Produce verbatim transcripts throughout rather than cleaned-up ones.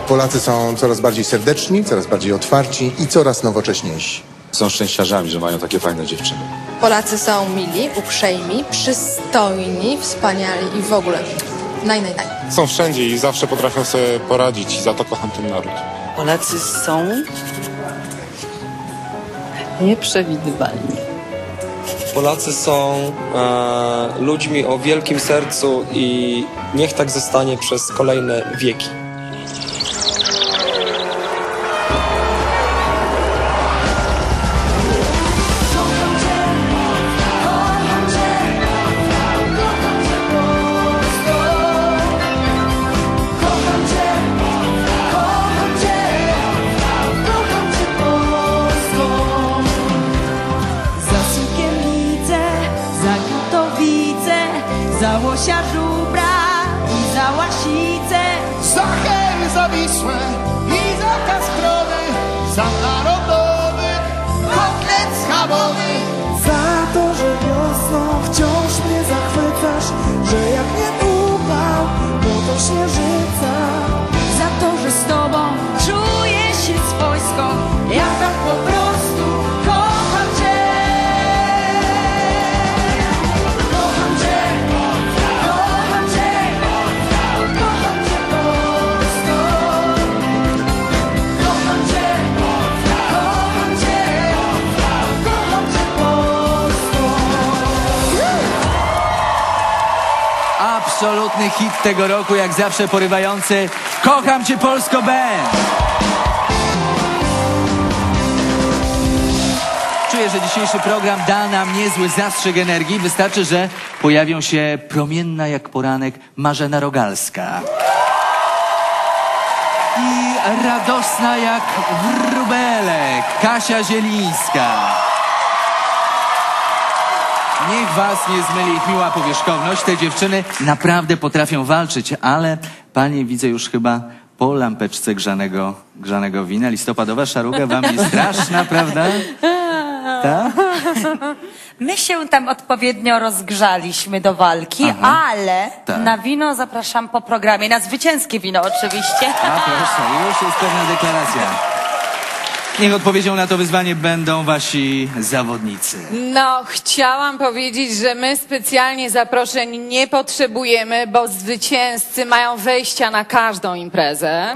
Polacy są coraz bardziej serdeczni, coraz bardziej otwarci i coraz nowocześniejsi. Są szczęściarzami, że mają takie fajne dziewczyny. Polacy są mili, uprzejmi, przystojni, wspaniali i w ogóle naj, naj, naj. Są wszędzie i zawsze potrafią sobie poradzić i za to kocham ten naród. Polacy są nieprzewidywalni. Polacy są e, ludźmi o wielkim sercu i niech tak zostanie przez kolejne wieki. Za łosia żubra i za łasicę, za Hel, za Wisłę i za Kasprowy, za narodowy kotlet schabowy. za to, że wiosną wciąż mnie zachwycasz, że jak nie upał, no to śnieżyca. Za to, że z tobą czuję się swojsko, ja tak po prostu kocham cię. Absolutny hit tego roku, jak zawsze porywający. Kocham cię, Polsko Band! Czuję, że dzisiejszy program da nam niezły zastrzyk energii. Wystarczy, że pojawią się promienna jak poranek Marzena Rogalska i radosna jak wróbelek Kasia Zielińska. Niech was nie zmyli ich miła powierzchowność. Te dziewczyny naprawdę potrafią walczyć, ale panie widzę już chyba po lampeczce grzanego, grzanego wina. Listopadowa szaruga wam nie straszna, prawda? Tak? My się tam odpowiednio rozgrzaliśmy do walki, Aha, ale tak. na wino zapraszam po programie. Na zwycięskie wino oczywiście. A proszę, już jest pewna deklaracja. Niech odpowiedzią na to wyzwanie będą wasi zawodnicy. No, chciałam powiedzieć, że my specjalnie zaproszeń nie potrzebujemy, bo zwycięzcy mają wejścia na każdą imprezę.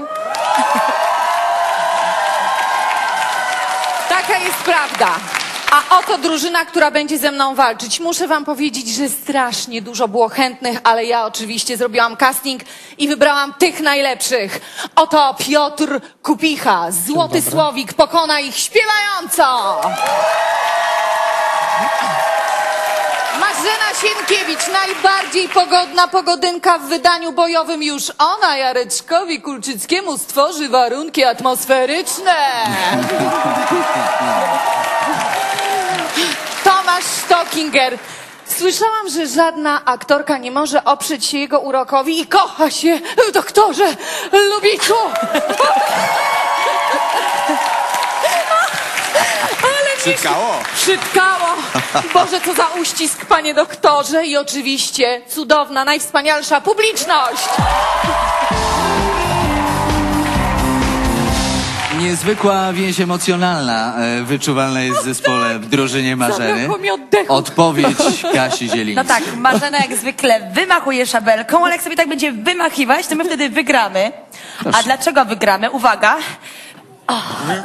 Taka jest prawda. A oto drużyna, która będzie ze mną walczyć. Muszę wam powiedzieć, że strasznie dużo było chętnych, ale ja oczywiście zrobiłam casting i wybrałam tych najlepszych. Oto Piotr Kupicha, Złoty Słowik, pokona ich śpiewająco. Marzena Sienkiewicz, najbardziej pogodna pogodynka w wydaniu bojowym. Już ona Jareczkowi Kulczyckiemu stworzy warunki atmosferyczne. Tomasz Stockinger. Słyszałam, że żadna aktorka nie może oprzeć się jego urokowi i kocha się w doktorze Lubiczu. Ale Przytkało. Przytkało. Boże, co za uścisk, panie doktorze. I oczywiście cudowna, najwspanialsza publiczność. Niezwykła więź emocjonalna e, wyczuwalna jest w zespole, w drużynie Marzeny. Zabrakło mi oddechu. Odpowiedź Kasi Zielińskiej. No tak, Marzena jak zwykle wymachuje szabelką, ale jak sobie tak będzie wymachiwać, to my wtedy wygramy. A dlaczego wygramy? Uwaga. Oh.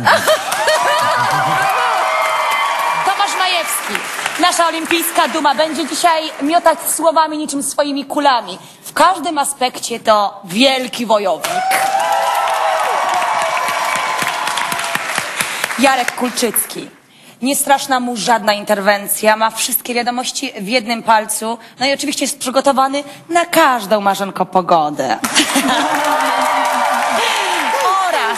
Tomasz Majewski, nasza olimpijska duma, będzie dzisiaj miotać słowami niczym swoimi kulami. W każdym aspekcie to wielki wojownik. Jarek Kulczycki. Nie straszna mu żadna interwencja, ma wszystkie wiadomości w jednym palcu, no i oczywiście jest przygotowany na każdą, Marzenko, pogodę. Oraz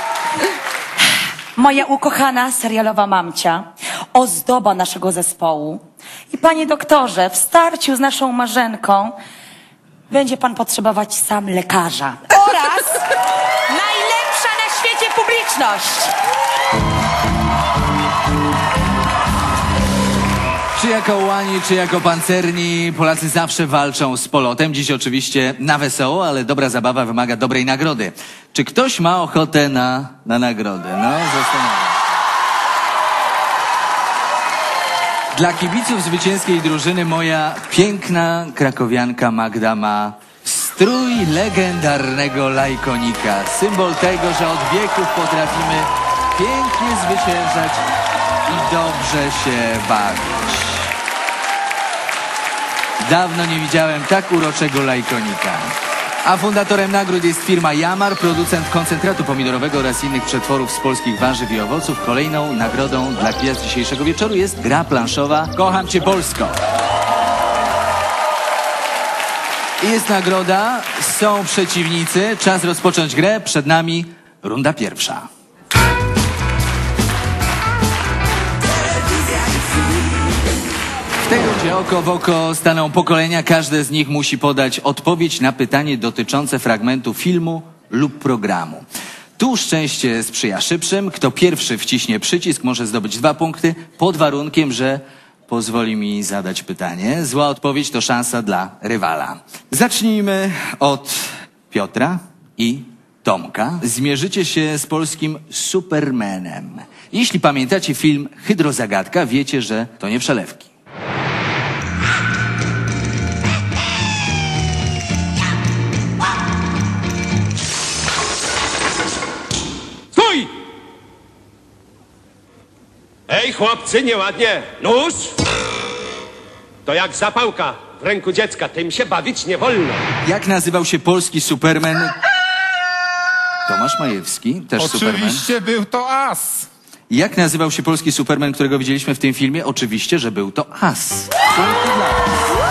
moja ukochana serialowa mamcia, ozdoba naszego zespołu. I panie doktorze, w starciu z naszą Marzenką będzie pan potrzebować sam lekarza. Oraz najlepsza na świecie publiczność. Czy jako ułani, czy jako pancerni, Polacy zawsze walczą z polotem. Dziś oczywiście na wesoło, ale dobra zabawa wymaga dobrej nagrody. Czy ktoś ma ochotę na, na nagrodę? No, zastanawiam. Dla kibiców zwycięskiej drużyny moja piękna krakowianka Magda ma strój legendarnego lajkonika. Symbol tego, że od wieków potrafimy pięknie zwyciężać i dobrze się bawić. Dawno nie widziałem tak uroczego lajkonika. A fundatorem nagród jest firma Jamar, producent koncentratu pomidorowego oraz innych przetworów z polskich warzyw i owoców. Kolejną nagrodą dla gwiazd dzisiejszego wieczoru jest gra planszowa Kocham Cię Polsko. Jest nagroda, są przeciwnicy. Czas rozpocząć grę. Przed nami runda pierwsza. W tej rundzie oko w oko staną pokolenia. Każde z nich musi podać odpowiedź na pytanie dotyczące fragmentu filmu lub programu. Tu szczęście sprzyja szybszym. Kto pierwszy wciśnie przycisk, może zdobyć dwa punkty, pod warunkiem, że pozwoli mi zadać pytanie. Zła odpowiedź to szansa dla rywala. Zacznijmy od Piotra i Tomka. Zmierzycie się z polskim Supermanem. Jeśli pamiętacie film Hydrozagadka, wiecie, że to nie przelewki. Stój! Ej, chłopcy, nieładnie. Nóż! To jak zapałka w ręku dziecka, tym się bawić nie wolno. Jak nazywał się polski Superman? Tomasz Majewski, też Superman. Oczywiście był to as. Jak nazywał się polski Superman, którego widzieliśmy w tym filmie? Oczywiście, że był to as. Punkty dla was.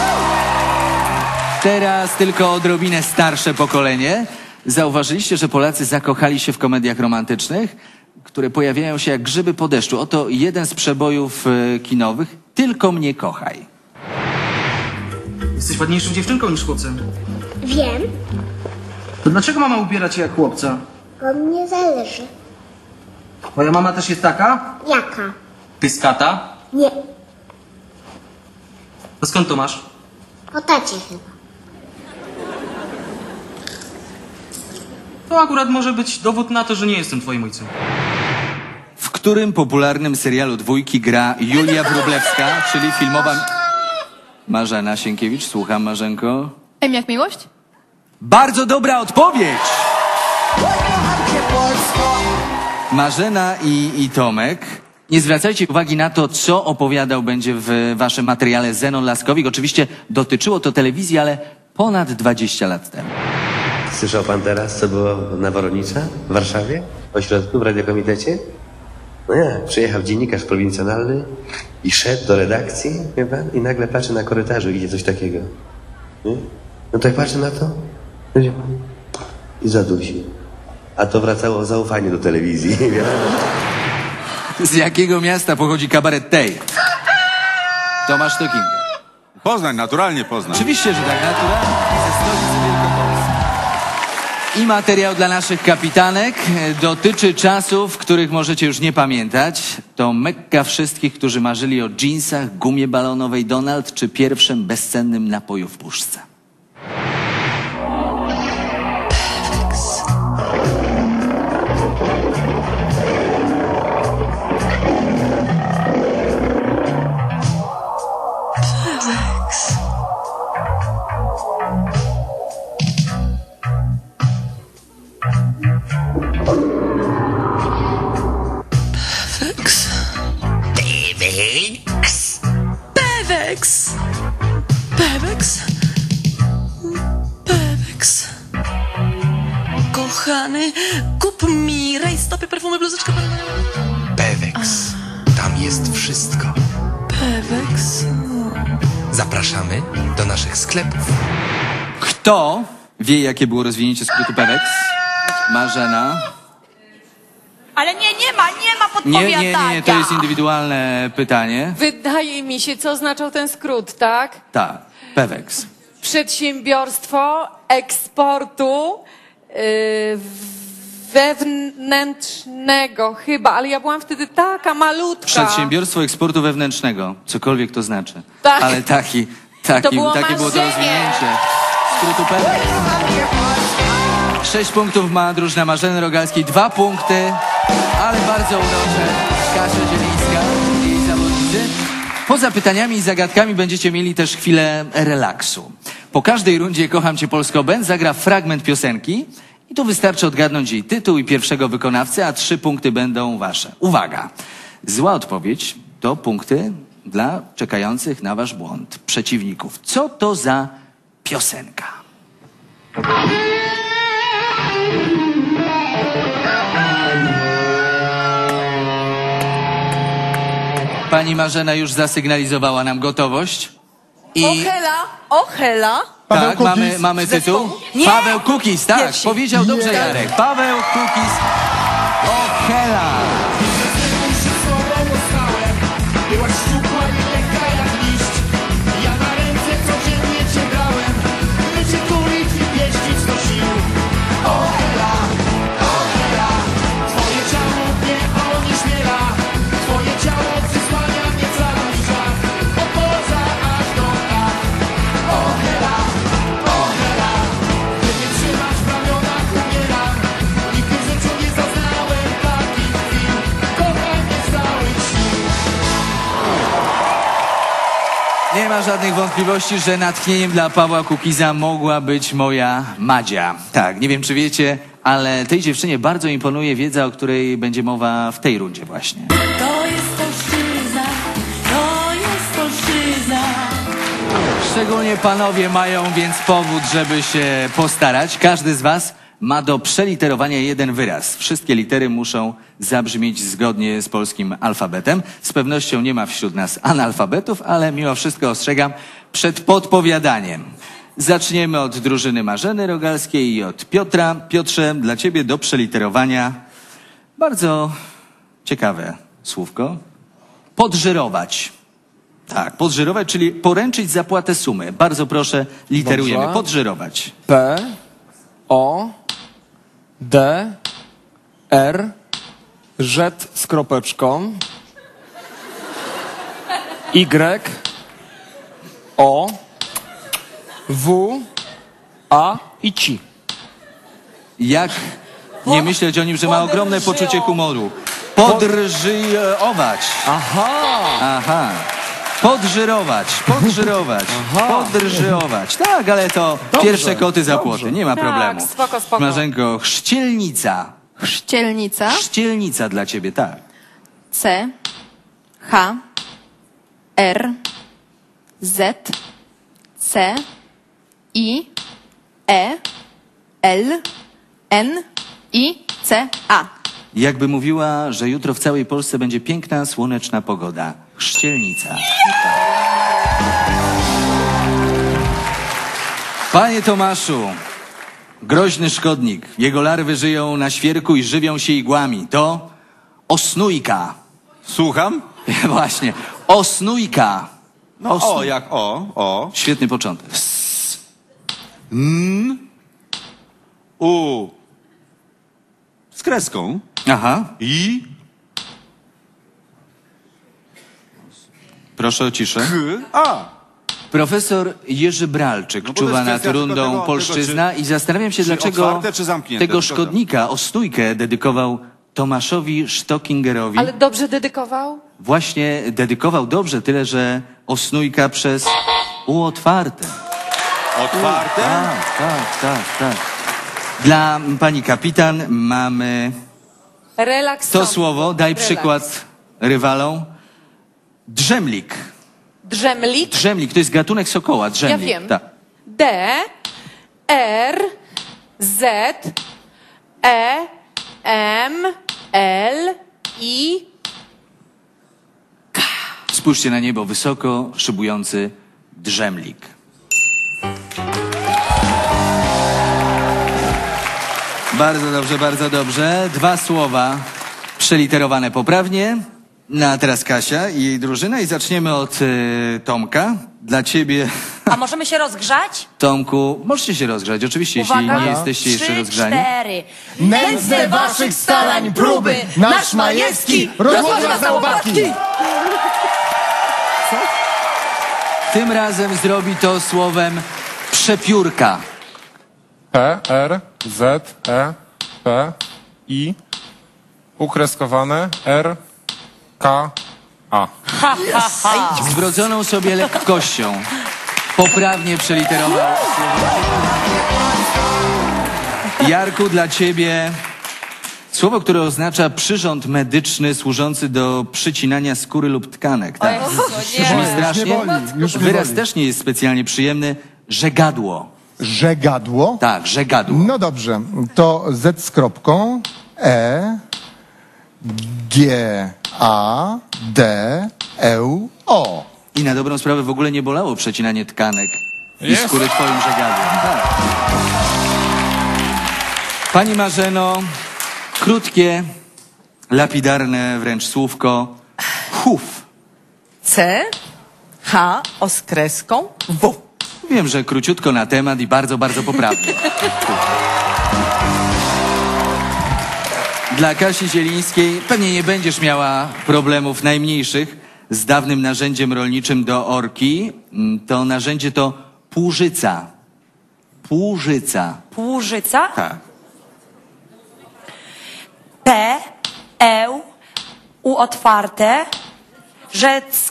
Teraz tylko odrobinę starsze pokolenie. Zauważyliście, że Polacy zakochali się w komediach romantycznych, które pojawiają się jak grzyby po deszczu. Oto jeden z przebojów e, kinowych. Tylko mnie kochaj. Jesteś ładniejszą dziewczynką niż chłopcem. Wiem, To dlaczego mama ubiera cię jak chłopca? bo mnie zależy. Moja mama też jest taka? Jaka? Pyskata? Nie, To skąd to masz? po tacie chyba. To akurat może być dowód na to, że nie jestem twoim ojcem. W którym popularnym serialu Dwójki gra Julia Wróblewska, czyli filmowa... Marzena Sienkiewicz, słucham, Marzenko. M jak miłość? Bardzo dobra odpowiedź! Marzena i, i Tomek, nie zwracajcie uwagi na to, co opowiadał będzie w waszym materiale Zenon Laskowik. Oczywiście dotyczyło to telewizji, ale ponad dwadzieścia lat temu. Słyszał pan teraz, co było na Woronicza w Warszawie? W ośrodku, w radiokomitecie? No ja, przyjechał dziennikarz prowincjonalny i szedł do redakcji, wie pan, i nagle patrzy na korytarzu, idzie coś takiego. Nie? No tak patrzy na to, wie pan, i zadusił. A to wracało zaufanie do telewizji, wie pan? Z jakiego miasta pochodzi kabaret tej? Tomasz Toking. Poznań, naturalnie Poznań. Oczywiście, że tak, naturalnie. Ze stolicy Wielkopolski. I materiał dla naszych kapitanek dotyczy czasów, których możecie już nie pamiętać. To Mekka wszystkich, którzy marzyli o dżinsach, gumie balonowej Donald czy pierwszym bezcennym napoju w puszce. Pewex. Pewex. Pewex. Pewex. Kochany, kup mi rajstopy, perfumy, bluzeczkę. Pewex. Tam jest wszystko. Pewex. Zapraszamy do naszych sklepów. Kto wie, jakie było rozwinięcie skrótu Pewex? Marzena. Ale nie, nie ma, nie ma Nie, podpowiadania. nie, nie, to jest indywidualne pytanie. Wydaje mi się, co oznaczał ten skrót, tak? Tak, Pewex. Przedsiębiorstwo eksportu yy, wewnętrznego chyba, ale ja byłam wtedy taka malutka. Przedsiębiorstwo eksportu wewnętrznego, cokolwiek to znaczy. Tak. Ale taki, taki, To było takie było to marzenie. rozwinięcie. Skrótu P. Sześć punktów ma drużyna Marzeny Rogalskiej, dwa punkty, ale bardzo urocze. Kasia Zielińska i jej zawodnicy. Poza pytaniami i zagadkami będziecie mieli też chwilę relaksu. Po każdej rundzie Kocham Cię Polsko Band zagra fragment piosenki i tu wystarczy odgadnąć jej tytuł i pierwszego wykonawcę, a trzy punkty będą wasze. Uwaga! Zła odpowiedź to punkty dla czekających na wasz błąd przeciwników. Co to za piosenka? Pani Marzena już zasygnalizowała nam gotowość. I Ochela, ochela. tak, mamy, mamy tytuł. Nie! Paweł Kukis, tak, Pierwsi. powiedział dobrze Nie. Jarek. Paweł Kukis. Ochela. Byłaś szczupła i lekka jak liść. Ja na ręce codziennie cię brałem, by cię tulić i pieścić do sił. O Hela, o Hela, twoje ciało mnie onieśmiela. Twoje ciało przysłania mnie cały świat. Od morza aż do tak. O Hela, o Hela, gdy mnie trzymasz w ramionach umieram. Nigdy w życiu nie zaznałem takich chwil. Kochaj mnie z całych sił. Nie ma żadnych wątpliwości, że natchnieniem dla Pawła Kukiza mogła być moja Madzia. Tak, nie wiem czy wiecie, ale tej dziewczynie bardzo imponuje wiedza, o której będzie mowa w tej rundzie właśnie. To jest polszczyzna, to jest polszczyzna. Szczególnie panowie mają więc powód, żeby się postarać. Każdy z was ma do przeliterowania jeden wyraz. Wszystkie litery muszą zabrzmieć zgodnie z polskim alfabetem. Z pewnością nie ma wśród nas analfabetów, ale mimo wszystko ostrzegam przed podpowiadaniem. Zaczniemy od drużyny Marzeny Rogalskiej i od Piotra. Piotrze, dla ciebie do przeliterowania bardzo ciekawe słówko. Podżyrować. Tak, podżyrować, czyli poręczyć zapłatę sumy. Bardzo proszę, literujemy. Dobrze. Podżyrować. P, O, D, R, Z z kropeczką, Y, O, W, A i ci. Jak nie myśleć o nim, że ma ogromne poczucie humoru. Podrżyjować. Aha. Aha. Podżyrować, podżyrować, podrżyjować. Tak, ale to Dobrze, pierwsze koty za dobrze. płoty, nie ma Tak, problemu. spoko, spoko. Marzenko, chrzcielnica. Chrzcielnica. Chrzcielnica dla ciebie, tak. C. H. R. Z. C. I. E. L. N. I. C. A. Jakby mówiła, że jutro w całej Polsce będzie piękna, słoneczna pogoda. Chrzcielnica. Panie Tomaszu, groźny szkodnik. Jego larwy żyją na świerku i żywią się igłami. To osnójka. Słucham? Właśnie. Osnójka. No Osnój- o, jak o, o. Świetny początek. N. U. Z kreską. Aha. I. Proszę o ciszę. K. A. Profesor Jerzy Bralczyk No bo to czuwa jest nad kwestia tylko rundą tego- Polszczyzna tego, czy- i zastanawiam się, czy dlaczego otwarte, czy zamknięte, tego zgoda. szkodnika, Osnójkę, dedykował Tomaszowi Sztokingerowi. Ale dobrze dedykował? Właśnie dedykował dobrze, tyle że Osnójka przez U otwarte. Otwarte? Tak, tak, tak, tak. Dla pani kapitan mamy Relaks. to słowo, daj Relaks. przykład rywalom. Drzemlik. Drzemlik. Drzemlik, to jest gatunek sokoła, drzemlik. Ja wiem. Tak. D. R. Z. E. M. L. I. Spójrzcie na niebo wysoko, szybujący drzemlik. Bardzo dobrze, bardzo dobrze. Dwa słowa przeliterowane poprawnie. No a teraz Kasia i jej drużyna i zaczniemy od y, Tomka. Dla ciebie... A możemy się rozgrzać? Tomku, możecie się rozgrzać, oczywiście, jeśli Uwaga. nie jesteście jeszcze Trzy, rozgrzani. cztery. Nędzne waszych starań próby, nasz Majewski rozłoży was na łopatki. Tym razem zrobi to słowem przepiórka. P, R, Z, E, P, I, ukreskowane, R, K, A. Ha, ha, ha. Z wrodzoną sobie lekkością poprawnie przeliterował słowo. Jarku, dla ciebie słowo, które oznacza przyrząd medyczny służący do przycinania skóry lub tkanek. Tak? O Jezu, nie. Brzmi Już strasznie. mnie boli, już mnie Wyraz boli. też nie jest specjalnie przyjemny. Żegadło. Żegadło? Tak, żegadło. No dobrze, to Z z kropką, E, G, A, D, E, O. I na dobrą sprawę w ogóle nie bolało przecinanie tkanek i Jest. skóry twoim żegadłem. Tak. Pani Marzeno, krótkie, lapidarne wręcz słówko chów. C, H, o z kreską, W. Wiem, że króciutko na temat i bardzo, bardzo poprawnie. Dla Kasi Zielińskiej pewnie nie będziesz miała problemów najmniejszych z dawnym narzędziem rolniczym do orki. To narzędzie to płużyca. Płużyca. Płużyca. Tak. P, E, U otwarte, rzec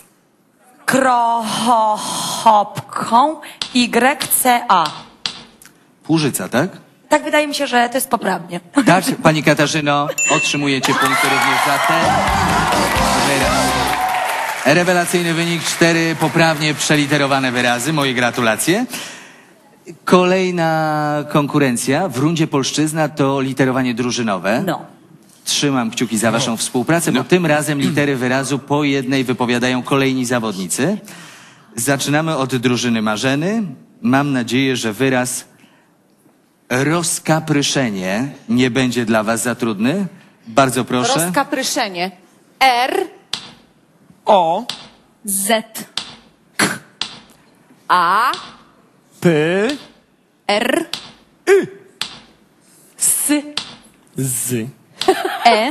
krochopką, Y, C, A. Płużyca, tak? Tak wydaje mi się, że to jest poprawnie. Tak, pani Katarzyno, otrzymujecie punkty również za te wyrazy. Rewelacyjny wynik, cztery poprawnie przeliterowane wyrazy. Moje gratulacje. Kolejna konkurencja w rundzie polszczyzna to literowanie drużynowe. No. Trzymam kciuki za waszą współpracę, bo tym razem litery wyrazu po jednej wypowiadają kolejni zawodnicy. Zaczynamy od drużyny Marzeny. Mam nadzieję, że wyraz rozkapryszenie nie będzie dla was za trudny. Bardzo proszę. Rozkapryszenie. R, O, Z, K, A, P, R, Y, S, Z. E.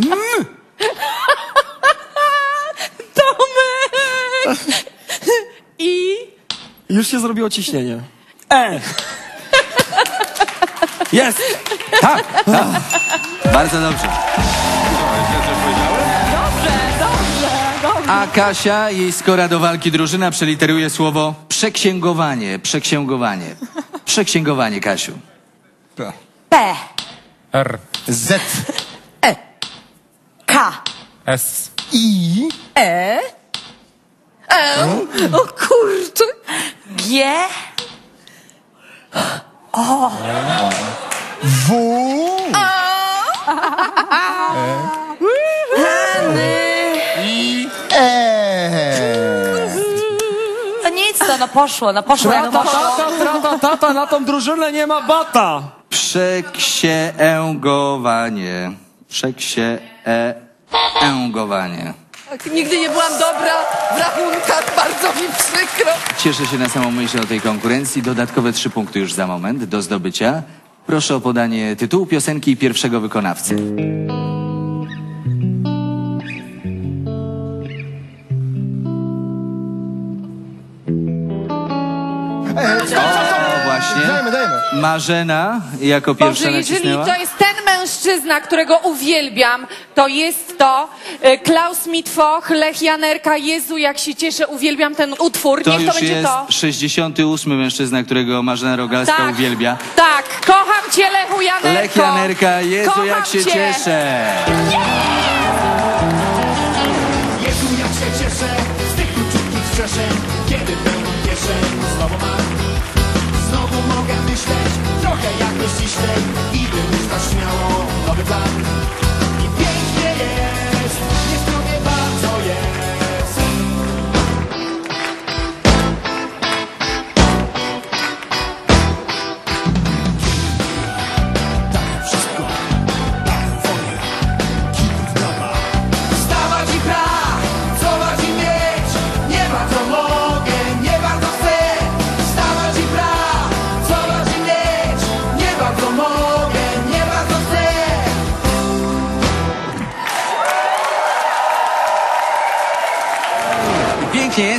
Tomek! I... Już się zrobiło ciśnienie. E. Jest! Tak, tak. Bardzo dobrze. Dobrze, dobrze, dobrze. A Kasia, jej skora do walki drużyna, przeliteruje słowo przeksięgowanie. Przeksięgowanie. Przeksięgowanie, Kasiu. P, P, R, Z, K, S, I, E, E. O kurczę. G, O, W, I, E. no nic, to no poszło, no poszło jak Trata, poszło. tata, trata, tata, na tą drużynę nie ma bata. Przeksięgowanie. Przeksięgowanie. Tak, nigdy nie byłam dobra w rachunkach, bardzo mi przykro. Cieszę się na samą myśl o tej konkurencji. Dodatkowe trzy punkty już za moment do zdobycia. Proszę o podanie tytułu piosenki i pierwszego wykonawcy. O, właśnie. Dajmy, dajmy. Marzena jako pierwsza Boże, jeżeli nacisnęła. to jest ten mężczyzna, którego uwielbiam, to jest to e, Klaus Mitwoch, Lech Janerka. Jezu, jak się cieszę, uwielbiam ten utwór. To Niech to już będzie jest to. sześćdziesiąty ósmy mężczyzna, którego Marzena Rogalska Tak. uwielbia. Tak, kocham cię, Lechu Janerko. Lech Janerka, Jezu, Kocham jak się cię. cieszę. Jezu, jak się cieszę z tych króciutkich strzeszeń, kiedy pełną kieszeń znowu mam. Znowu mogę myśleć trochę jakby ściślej i wymyślać śmiało nowy plan. I pięknie jest, niezdrowie bardzo jest. Tak wszystko, tak wolę, kilku w prawo.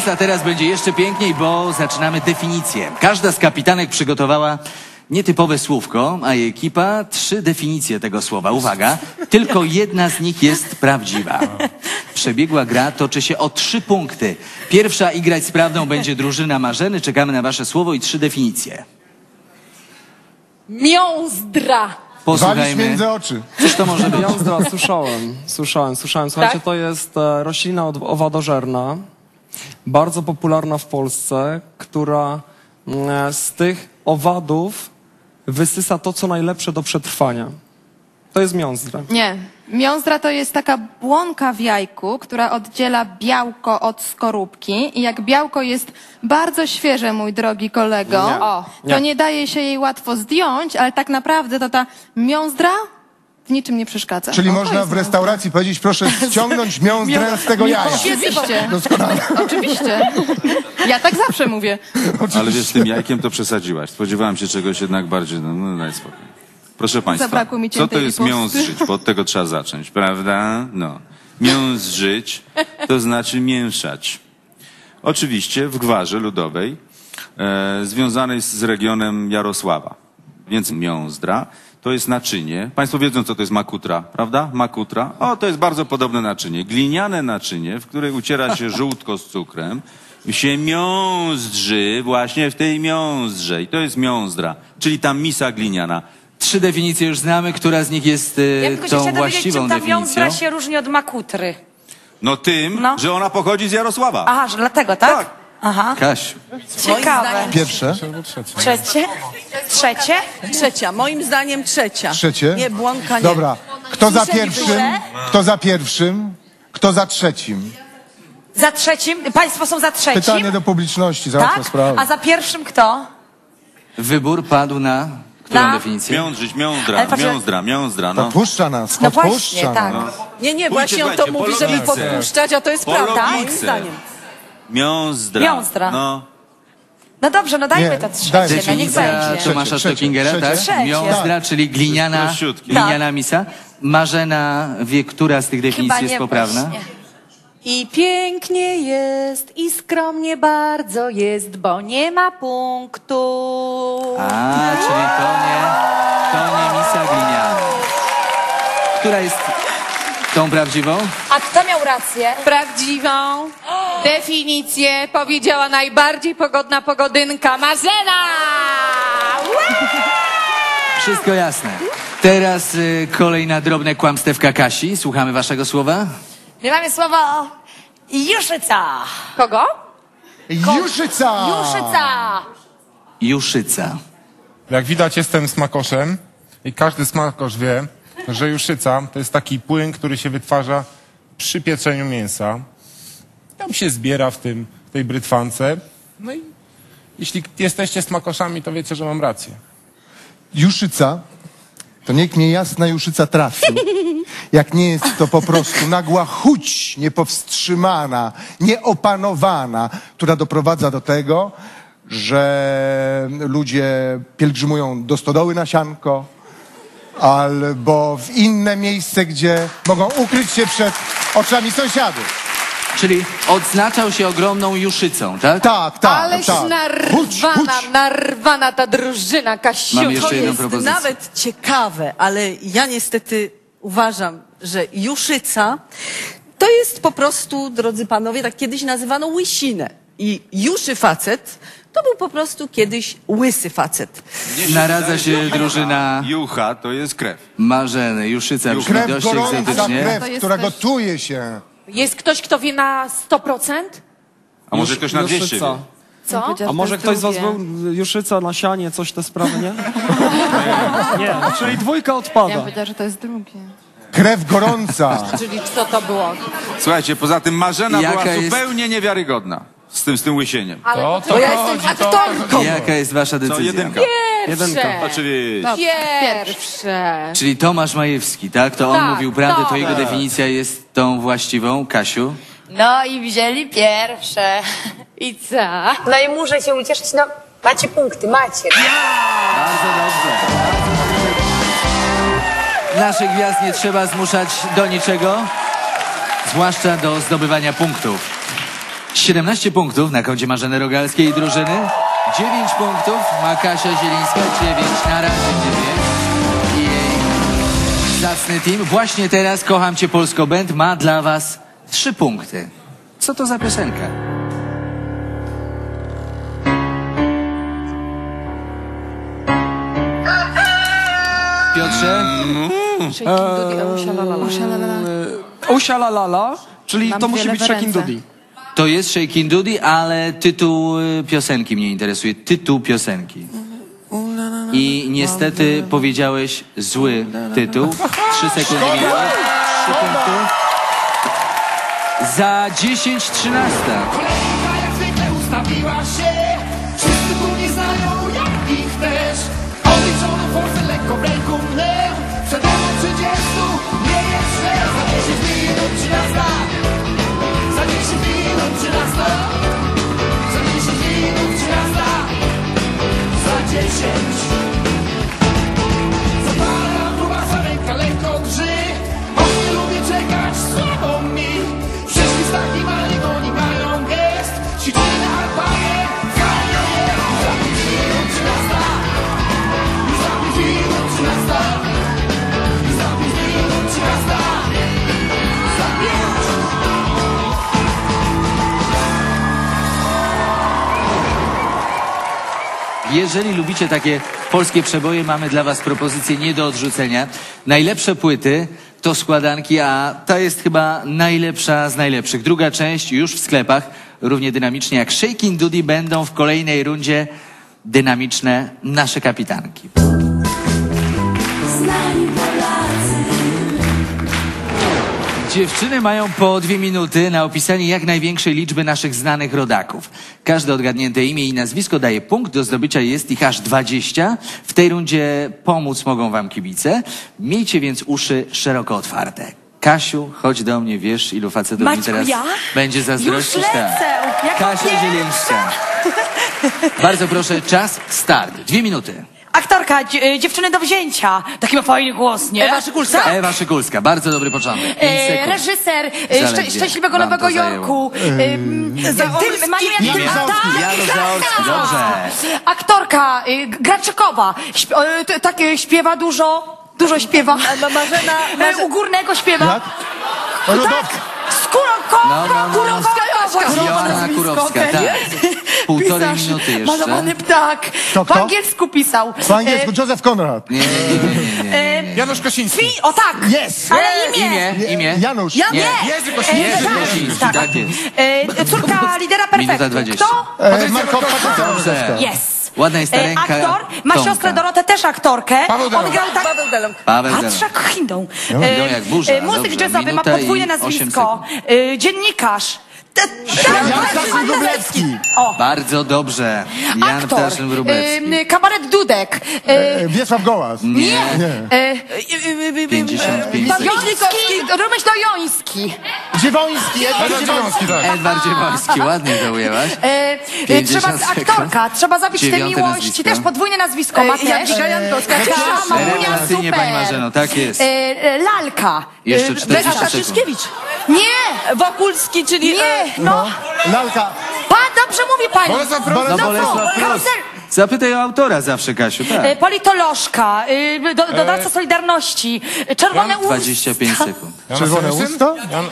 jest, a teraz będzie jeszcze piękniej, bo zaczynamy definicję. Każda z kapitanek przygotowała nietypowe słówko, a jej ekipa trzy definicje tego słowa. Uwaga, tylko jedna z nich jest prawdziwa. Przebiegła gra toczy się o trzy punkty. Pierwsza i grać z prawdą będzie drużyna Marzeny. Czekamy na wasze słowo i trzy definicje. Miązdra. Walić między oczy. Cóż to może być? Miązdra, słyszałem, słyszałem, słyszałem. Słuchajcie, Tak? to jest e, roślina od- owadożerna, bardzo popularna w Polsce, która mm, z tych owadów wysysa to, co najlepsze do przetrwania. To jest miązdra. Nie. Miązdra to jest taka błonka w jajku, która oddziela białko od skorupki i jak białko jest bardzo świeże, mój drogi kolego, Nie. o, Nie. to nie daje się jej łatwo zdjąć, ale tak naprawdę to ta miązdra w niczym nie przeszkadza. Czyli O, to można jest w restauracji powiedzieć, proszę ściągnąć miązdrę z tego jaja. Oczywiście. Doskonale. Oczywiście. Ja tak zawsze mówię. Ale wiesz, z tym jajkiem to przesadziłaś. Spodziewałem się czegoś jednak bardziej, no, no daj spokój. Proszę państwa, Zabrakło mi co to ciętej jest riposty. miązdrzyć? Bo od tego trzeba zacząć, prawda? No. Miązdrzyć to znaczy mięszać. Oczywiście w gwarze ludowej, e, związanej z regionem Jarosława. Więc miązdra to jest naczynie. Państwo wiedzą, co to jest makutra, prawda? Makutra. O, to jest bardzo podobne naczynie. Gliniane naczynie, w której uciera się żółtko z cukrem, się miązdrzy właśnie w tej miązdrze. I to jest miązdra, czyli ta misa gliniana. Trzy definicje już znamy, która z nich jest Ja e, tylko się tą chciałam dowiedzieć, właściwą czym ta definicją. miązdra się różni od makutry. No tym, No. że ona pochodzi z Jarosława. Aha, że dlatego, tak? Tak. Aha. Kasiu. Ciekawe. Pierwsze. Trzecie? Trzecie? Trzecia, moim zdaniem trzecia. Trzecie. Nie, błonka nie. Dobra. Kto za Słyszeli pierwszym? duże? Kto za pierwszym? Kto za trzecim? Za trzecim? Państwo są za trzecim? Pytanie do publiczności, załatwia Tak? sprawę. A za pierwszym kto? Wybór padł na którą Na- definicję? Miądrzyć, miązdra, Ale proszę- miązdra, miązdra, no. Podpuszcza nas, No podpuszcza właśnie, tak. nas. Nie, nie, Pójdźcie, właśnie on to słuchajcie, po mówi, żeby logice. podpuszczać, a to jest Po prawda, moim logice. zdaniem. Miązdra. Miązdra. No. No dobrze, no dajmy Nie, to trzecie, dajmy. no niech Definicja będzie. Tomasza Trzecie, Stockingera, trzecie. tak? Trzecie. Miązdra, czyli gliniana, Prościutki. gliniana misa. Marzena wie, która z tych definicji Chyba jest nie poprawna? właśnie. I pięknie jest, i skromnie bardzo jest, bo nie ma punktu. A, czyli to nie, to nie misa gliniana. Która jest tą prawdziwą? A kto miał rację? Prawdziwą definicję powiedziała najbardziej pogodna pogodynka Marzena! Wszystko jasne. Teraz y, kolej na drobne kłamstewka Kasi. Słuchamy waszego słowa. My mamy słowo Juszyca. Kogo? Juszyca! Juszyca. Juszyca. Jak widać, jestem smakoszem i każdy smakosz wie, że juszyca to jest taki płyn, który się wytwarza przy pieczeniu mięsa. Tam się zbiera w tym, w tej brytwance. No i jeśli jesteście smakoszami, to wiecie, że mam rację. Juszyca, to niech mnie jasna Juszyca trafi. Jak nie jest to po prostu nagła chuć, niepowstrzymana, nieopanowana, która doprowadza do tego, że ludzie pielgrzymują do stodoły na sianko, albo w inne miejsce, gdzie mogą ukryć się przed oczami sąsiadów. Czyli odznaczał się ogromną juszycą, tak? Tak, tak, Ależ tak. narwana, narwana ta drużyna, Kasiu. Mam jeszcze To jedną jest propozycję. nawet ciekawe, ale ja niestety uważam, że Juszyca to jest po prostu, drodzy panowie, tak kiedyś nazywano łysinę. I Juszy facet to był po prostu kiedyś łysy facet. Mnie się Naradza wydaje, się że drużyna Jucha to jest krew. Marzeny. Juszyca brzmi Krew dość gorąca, egzotycznie. krew, To jest która też- gotuje się. Jest ktoś, kto wie na sto procent? A może ktoś na dwieście wie? Co? No A może ktoś z was był Juszyca na sianie, coś te sprawy, nie? Nie, czyli dwójka Ja odpada. bym powiedziała, że to jest drugie. Krew gorąca. Czyli co to było? Słuchajcie, poza tym Marzena Jaka była jest- zupełnie niewiarygodna z tym, z tym łysieniem. Ale To, to to ja chodzi, jestem to- aktorką. Jaka jest wasza Co, decyzja? jedynka? Pierwsze. Oczywiście. Pierwsze. Czyli Tomasz Majewski, tak? To on Tak, mówił prawdę, to tak. jego definicja jest tą właściwą. Kasiu? No i wzięli pierwsze. I co? No i muszę się ucieszyć, no macie punkty, macie. Bardzo dobrze. Naszych gwiazd nie trzeba zmuszać do niczego, zwłaszcza do zdobywania punktów. siedemnaście punktów na koncie Marzeny Rogalskiej i drużyny. dziewięć punktów ma Kasia Zielińska. dziewięć, na razie dziewięć. I jej zacny team. Właśnie teraz Kocham Cię Polsko Band ma dla was trzy punkty. Co to za piosenka? Piotrze? Usialalala, czyli Mam to musi wiele być w Shakin' ręce. Doody. To jest Shakin' Doody, ale tytuł y, piosenki mnie interesuje. Tytuł piosenki. I niestety powiedziałeś zły tytuł. Trzy sekundy minęły. Trzy punkty. Za dziesięć trzynaście. Kolejka jak zwykle ustawiła się. Wszyscy tu nie znają, jak ich też. Odliczoną forsę lekko w ręku mnę. Przed mną trzydziestu nie jest źle. Za dziesięć minut trzynasta. Za dziesięć minut trzynasta. Za dziesięć minut trzynasta. Za dziesięć. Zapala grubasa, ręka lekko drży. Bo nie lubię czekać, słabo mi. Przyszli z takim, ale oni mają gest. Ćwiczyli na alpanie, fajnie jest. Za pięć minut trzynasta. Za pięć minut trzynasta. Za pięć minut trzynasta. Za pięć. Jeżeli lubicie takie polskie przeboje, mamy dla was propozycję nie do odrzucenia. Najlepsze płyty to składanki, a ta jest chyba najlepsza z najlepszych. Druga część już w sklepach, równie dynamicznie jak Shakin' Doody, będą w kolejnej rundzie dynamiczne nasze kapitanki. Znani Polacy. Dziewczyny mają po dwie minuty na opisanie jak największej liczby naszych znanych rodaków. Każde odgadnięte imię i nazwisko daje punkt. Do zdobycia jest ich aż dwadzieścia. W tej rundzie pomóc mogą wam kibice. Miejcie więc uszy szeroko otwarte. Kasiu, chodź do mnie, wiesz, ilu facetów mi Maćku, teraz ja? będzie zazdrościć? Już lecę. Jak Kasia pierwsza. Zielińska. Bardzo proszę, czas, start. Dwie minuty. Aktorka, dzie- dziewczyny do wzięcia. Taki ma fajny głos, nie? Ewa Szykulska. Ewa Szykulska, bardzo dobry początek. Pięć E, sekund. reżyser e, szczę, Zaledwie szczęśliwego wam to Nowego zajęło. Jorku. E, za- ty, Manuel Imię? Tymata. Janusz Zaorski, dobrze. Aktorka, e, Graczykowa. Śp, e, t- tak, e, śpiewa dużo, dużo śpiewa. Ma- Marzena, E, Marze... u Górnego śpiewa. Jak? Rodowska. Skórowka, No, no, no. Kurowska, Joanna Kurowska, tak. Półtorej minuty jeszcze. Malowany ptak. Kto, Po kto? angielsku pisał. Po angielsku, Józef Konrad. Nie, nie, nie, nie, nie. E, Janusz Kosiński. Fi, o tak. Yes. Ale imię. Imię, imię. Janusz. Ja Nie. nie. Jerzy Kosiński. Jerzy tak, Kosiński, tak. tak jest. E, córka lidera Minuta perfektu. dwadzieścia. Kto? E, Marko Patrycja Dobrze. Rozdowska. Yes. Ładna jest ta E, ręka aktor ma Tomka. siostrę Dorotę, też aktorkę. Paweł Delong. Odgrał tak. Paweł Delong. Paweł Delong. Patrzak Hindą. No, jak burza, e, muzyk dobrze. jazzowy, ma Minuta podwójne i osiem nazwisko. E, dziennikarz. Te- Jan Staszyn Wróblewski. O. Bardzo dobrze. Jan Aktor. Ptaszyn Wróblewski. E, kabaret Dudek. E, E, Wiesław Gołas. Nie. e, e, pięćdziesiąt pięć Pan sekund. Joński, Rumyśl Joński. Dziewoński. Edward Edward Dziewoński, tak. Edward Dziewoński, ładnie to ujęłaś. E, e, pięćdziesiąt trzeba, sekund. aktorka, trzeba zabić tę Dziewiąte miłość, nazwisko. też podwójne nazwisko ma też. Jadwiga Jankowska. Tak, mamunia, Rewelacyjnie, super. pani Marzeno, tak jest. E, e, lalka. Jeszcze E, czterdzieści Beata sekund. Szyszkiewicz. Nie, Wokulski, czyli... nie, e, no. Lalka. Pan, dobrze mówi pani. Bolesław Prus. No Bolesław Prus. Koncert- Zapytaj o autora zawsze, Kasiu, e, tak. Politolożka, e, do, dodawca Solidarności, e, Czerwone Usta. dwadzieścia pięć sekund. Jan Czerwone Seweryn? usta? Jan...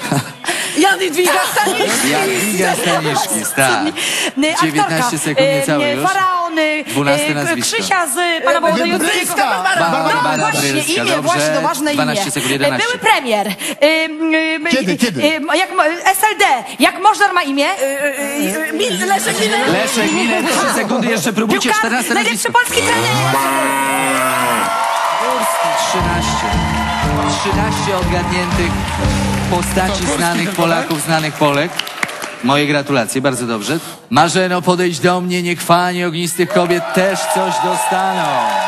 Jadwiga Staniszki. Jadwiga Staniszki, tak. E, dziewiętnaście aktorka, sekund, niecałe e, już. Faraony, Dwunaste e, nazwisko. Krzysia z pana Wołodyjowskiego. Brylska. Barbara No właśnie, Brylska, imię, dobrze. właśnie, to ważne imię. dwanaście sekund, E, jedenaście. Były premier. E, m, Kiedy, e, kiedy? e, Jak, mo- S L D. Jak Możdżar ma imię? Mil- Leszek Miller. Leszek Miller, trzy sekundy jeszcze próbujcie, Piłkarz, czternaste najlepszy nazwisko. polski trener. trzynaście. trzynaście odgadniętych postaci znanych Polaków, znanych Polek. Moje gratulacje, bardzo dobrze. Marzeno, podejdź do mnie, niech fani ognistych kobiet też coś dostaną.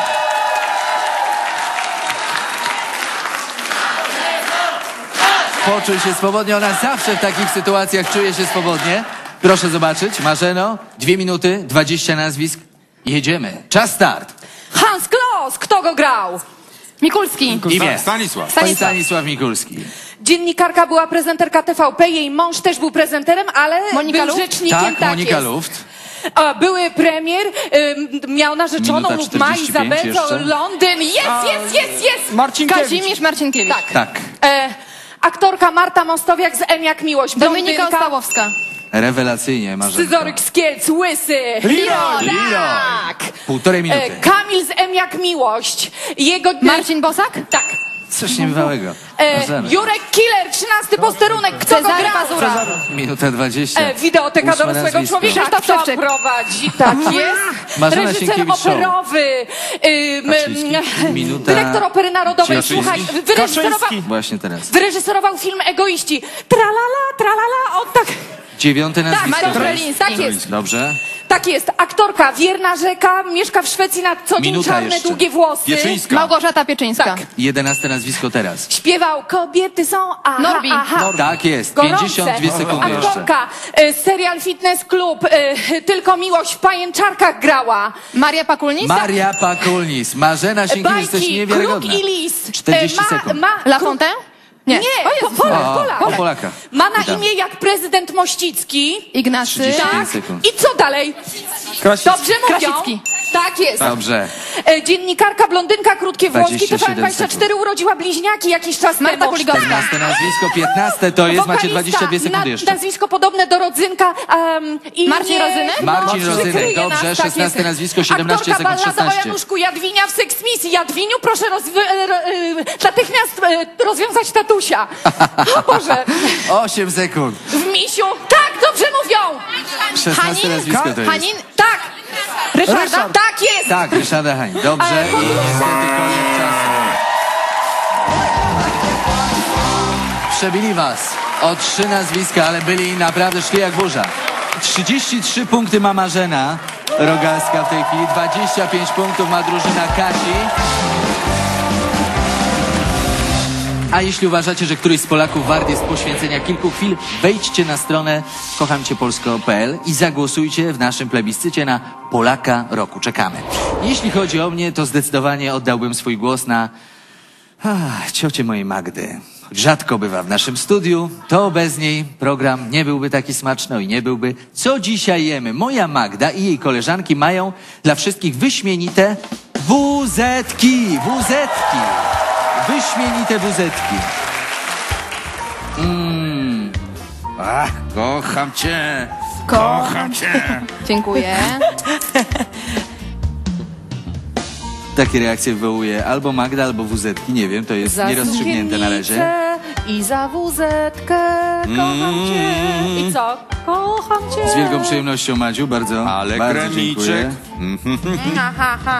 Poczuj się swobodnie, ona zawsze w takich sytuacjach czuje się swobodnie. Proszę zobaczyć, Marzeno, dwie minuty, dwadzieścia nazwisk. Jedziemy. Czas start. Hans Kloss, kto go grał? Mikulski. Imię. Stanisław. Stanisław. Stanisław Mikulski. Dziennikarka była prezenterka T V P, jej mąż też był prezenterem, ale Monika był Luft? rzecznikiem. Tak, Tak Monika jest. Luft. A, były premier, ym, miał narzeczoną Minuta lub ma czterdzieści pięć Izabelę, jeszcze. Londyn. Jest, jest, jest, jest! Marcinkiewicz. Kazimierz Marcinkiewicz. Tak. Tak. E, aktorka Marta Mostowiak z M jak Miłość. Dominika blondynka. Ostałowska. Rewelacyjnie, Marzenko. Scyzoryk z Kielc, łysy. Leroy. Leroy. Tak. Półtorej minuty. E, Kamil z M jak Miłość. Jego... Marcin Bosak? Tak. Coś niebywałego. E, Marzena. Jurek Killer, trzynasty posterunek. Kto go Cezary gra? Pazura. Minuta dwadzieścia. E, wideoteka Ósme dorosłego nazwisko. człowieka. Krzysztof Kto Szewczyk. prowadzi? Tak jest. Marzena Reżyser Sienkiewicz Show. operowy. Ym, Kaczyński. Minuta. Dyrektor Opery Narodowej. Kaczyński. Słuchaj, wyreżyserował, Właśnie teraz. wyreżyserował film Egoiści. Tralala, tralala, on tak... Dziewiąte nazwisko. Mariusz teraz. Breliński. Tak jest. Dobrze. Tak jest. Aktorka, wierna rzeka, mieszka w Szwecji na co dzień, Minuta czarne, jeszcze. długie włosy. Pieczyńska. Małgorzata Pieczyńska. Tak. Jedenaste nazwisko teraz. Śpiewał Kobiety są aha, Norbi. aha. Tak jest. Gorące. pięćdziesiąt dwie sekundy jeszcze. Aktorka, y, serial Fitness Club, y, Tylko Miłość w Pajęczarkach grała. Maria Pakulnis. Maria Pakulnis. Marzena Sienkiewicz, jesteś Bajki, niewiarygodna. Kruk i Lis. czterdzieści Y, sekund. Ma, La Kruk- Fontaine? Nie. Nie, O Jezus. po, Polak, O, Polak. o Polaka. Ma na Witam. imię jak prezydent Mościcki. Ignacy. trzydzieści pięć Tak. sekund. I co dalej? Krasicki. Dobrze mówią? Krasicki. Tak jest. Dobrze. E, dziennikarka, blondynka, krótkie włoski, dwadzieścia T V N siedem dwadzieścia cztery urodziła bliźniaki jakiś czas Marta temu. Kuligowska. czternaste nazwisko, piętnaste to jest, macie Wokalista, dwadzieścia dwie sekundy na, jeszcze. nazwisko podobne do Rodzynka. Um, i Marcin nie, Rodzynek? Marcin no, Rodzynek, wykryje dobrze, nas, tak szesnaste jest. nazwisko, siedemnaście Aktorka sekund, ballada o szesnaście. Januszku Jadwinia w Sex Miss. Jadwiniu, proszę rozwy, e, ro, e, natychmiast e, rozwiązać tatusia. O Boże. osiem sekund. W misiu. Tak, dobrze mówią. szesnaste nazwisko to jest. Hanin. Tak. Ryszarda. Ryszard. Tak jest. Tak, Ryszarda Hań. Dobrze. Ale I po- niestety koniec czasu. Przebili was o trzy nazwiska, ale byli naprawdę szli jak burza. trzydzieści trzy punkty ma Marzena Rogalska w tej chwili. dwadzieścia pięć punktów ma drużyna Kasi. A jeśli uważacie, że któryś z Polaków wart jest poświęcenia kilku chwil, wejdźcie na stronę kochamciepolsko kropka p l i zagłosujcie w naszym plebiscycie na Polaka Roku. Czekamy. Jeśli chodzi o mnie, to zdecydowanie oddałbym swój głos na ach, ciocię mojej Magdy. Choć rzadko bywa w naszym studiu, to bez niej program nie byłby taki smaczny i nie byłby Co dzisiaj jemy. Moja Magda i jej koleżanki mają dla wszystkich wyśmienite wuzetki. Wuzetki. Wyśmienite wuzetki. Mmm. Ach, kocham cię. Kocham cię. Dziękuję. Takie reakcje wywołuje albo Magda, albo wuzetki. Nie wiem, to jest Za nierozstrzygnięte na razie. zimnicę I za wuzetkę kocham cię. I co? Kocham cię. Z wielką przyjemnością, Madziu, bardzo, Ale bardzo kremiczek. dziękuję. Ha, ha, ha.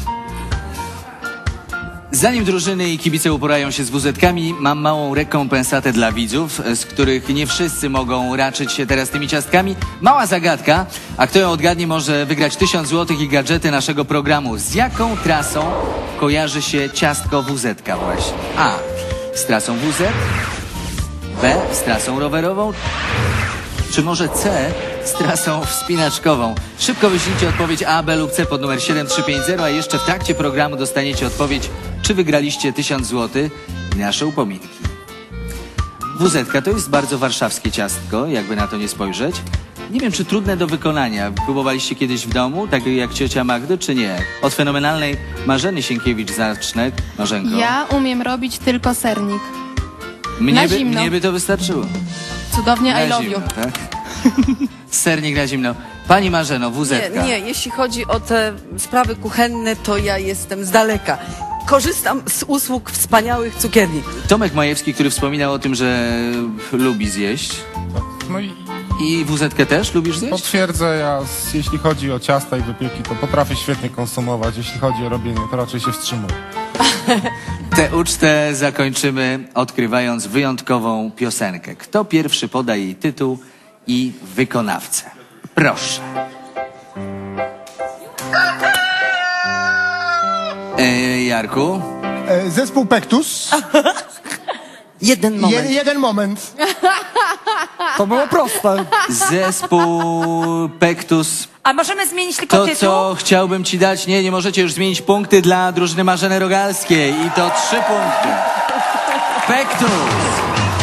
Zanim drużyny i kibice uporają się z wuzetkami, mam małą rekompensatę dla widzów, z których nie wszyscy mogą raczyć się teraz tymi ciastkami. Mała zagadka, a kto ją odgadnie, może wygrać tysiąc złotych i gadżety naszego programu. Z jaką trasą kojarzy się ciastko wuzetka właśnie? A. Z trasą W Z? B. Z trasą rowerową? Czy może C z trasą wspinaczkową? Szybko wyślijcie odpowiedź A, B lub C pod numer siedem trzy pięć zero, a jeszcze w trakcie programu dostaniecie odpowiedź, czy wygraliście tysiąc złotych i nasze upominki. Wuzetka to jest bardzo warszawskie ciastko, jakby na to nie spojrzeć. Nie wiem, czy trudne do wykonania. Próbowaliście kiedyś w domu, tak jak ciocia Magdy, czy nie? Od fenomenalnej Marzeny Sienkiewicz zacznę. Marzenko. Ja umiem robić tylko sernik. mnie, na by, zimno. mnie by to wystarczyło. Cudownie, Na I love zimno, you. tak? Sernik na zimno. Pani Marzeno, wuzetka. Nie, nie, jeśli chodzi o te sprawy kuchenne, to ja jestem z daleka. Korzystam z usług wspaniałych cukierni. Tomek Majewski, który wspominał o tym, że lubi zjeść. No i I wuzetkę też lubisz zjeść? potwierdzę, ja s- jeśli chodzi o ciasta i wypieki, to potrafię świetnie konsumować. Jeśli chodzi o robienie, to raczej się wstrzymuję. Tę ucztę zakończymy odkrywając wyjątkową piosenkę. Kto pierwszy poda jej tytuł i wykonawcę? Proszę. E, Jarku? E, Zespół Pektus. Jeden moment. Je, jeden moment. To było proste. Zespół Pektus. A możemy zmienić tylko To, tytuł? co chciałbym ci dać, nie, nie możecie już zmienić punkty dla drużyny Marzeny Rogalskiej. I to trzy punkty. Pektus.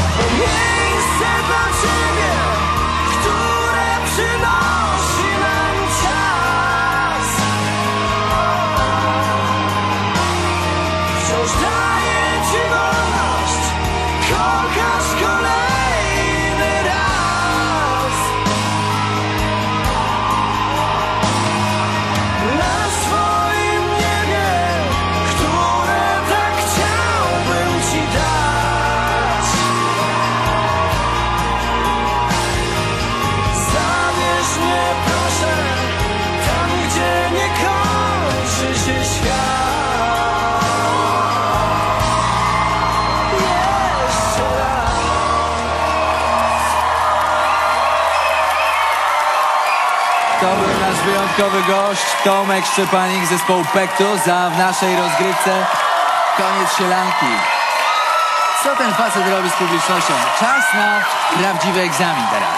wyjątkowy gość, Tomek Szczepanik z zespołu Pektus, a w naszej rozgrywce koniec sielanki. Co ten facet robi z publicznością? Czas na prawdziwy egzamin teraz.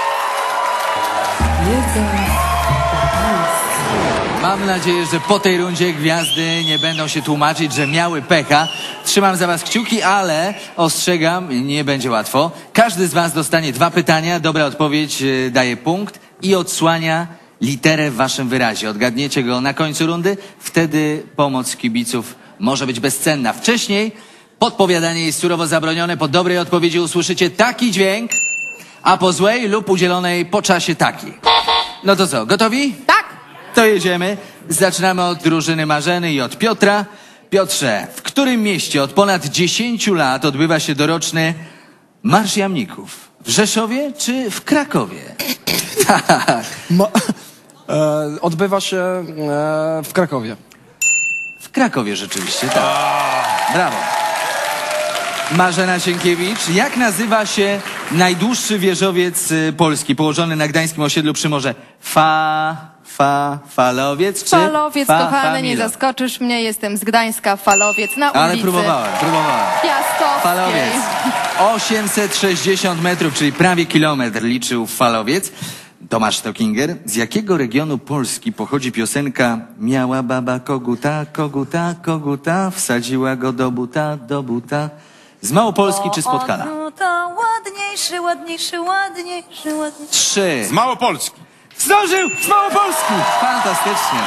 Mam nadzieję, że po tej rundzie gwiazdy nie będą się tłumaczyć, że miały pecha. Trzymam za was kciuki, ale ostrzegam, nie będzie łatwo. Każdy z was dostanie dwa pytania, dobra odpowiedź e, daje punkt i odsłania literę w waszym wyrazie. Odgadniecie go na końcu rundy, wtedy pomoc kibiców może być bezcenna. Wcześniej podpowiadanie jest surowo zabronione. Po dobrej odpowiedzi usłyszycie taki dźwięk, a po złej lub udzielonej po czasie taki. No to co, gotowi? Tak. To jedziemy. Zaczynamy od drużyny Marzeny i od Piotra. Piotrze, w którym mieście od ponad dziesięciu lat odbywa się doroczny Marsz Jamników? W Rzeszowie czy w Krakowie? Tak. Ma, e, odbywa się e, w Krakowie. W Krakowie rzeczywiście, tak. Brawo. Marzena Sienkiewicz. Jak nazywa się najdłuższy wieżowiec y, Polski położony na gdańskim osiedlu przy morze? Fa, fa, falowiec czy Falowiec, fa, kochany, nie Familo? zaskoczysz mnie, jestem z Gdańska, Falowiec, na ulicy Ale próbowałem, próbowałem. Piastowskiej. Falowiec. osiemset sześćdziesiąt metrów, czyli prawie kilometr liczył Falowiec. Tomasz Stockinger. Z jakiego regionu Polski pochodzi piosenka Miała baba koguta, koguta, koguta, wsadziła go do buta, do buta. Z Małopolski czy z Podhala? No to ładniejszy, ładniejszy, ładniejszy, ładniejszy. Trzy. Z Małopolski. Zdążył! Z Małopolski! Fantastycznie.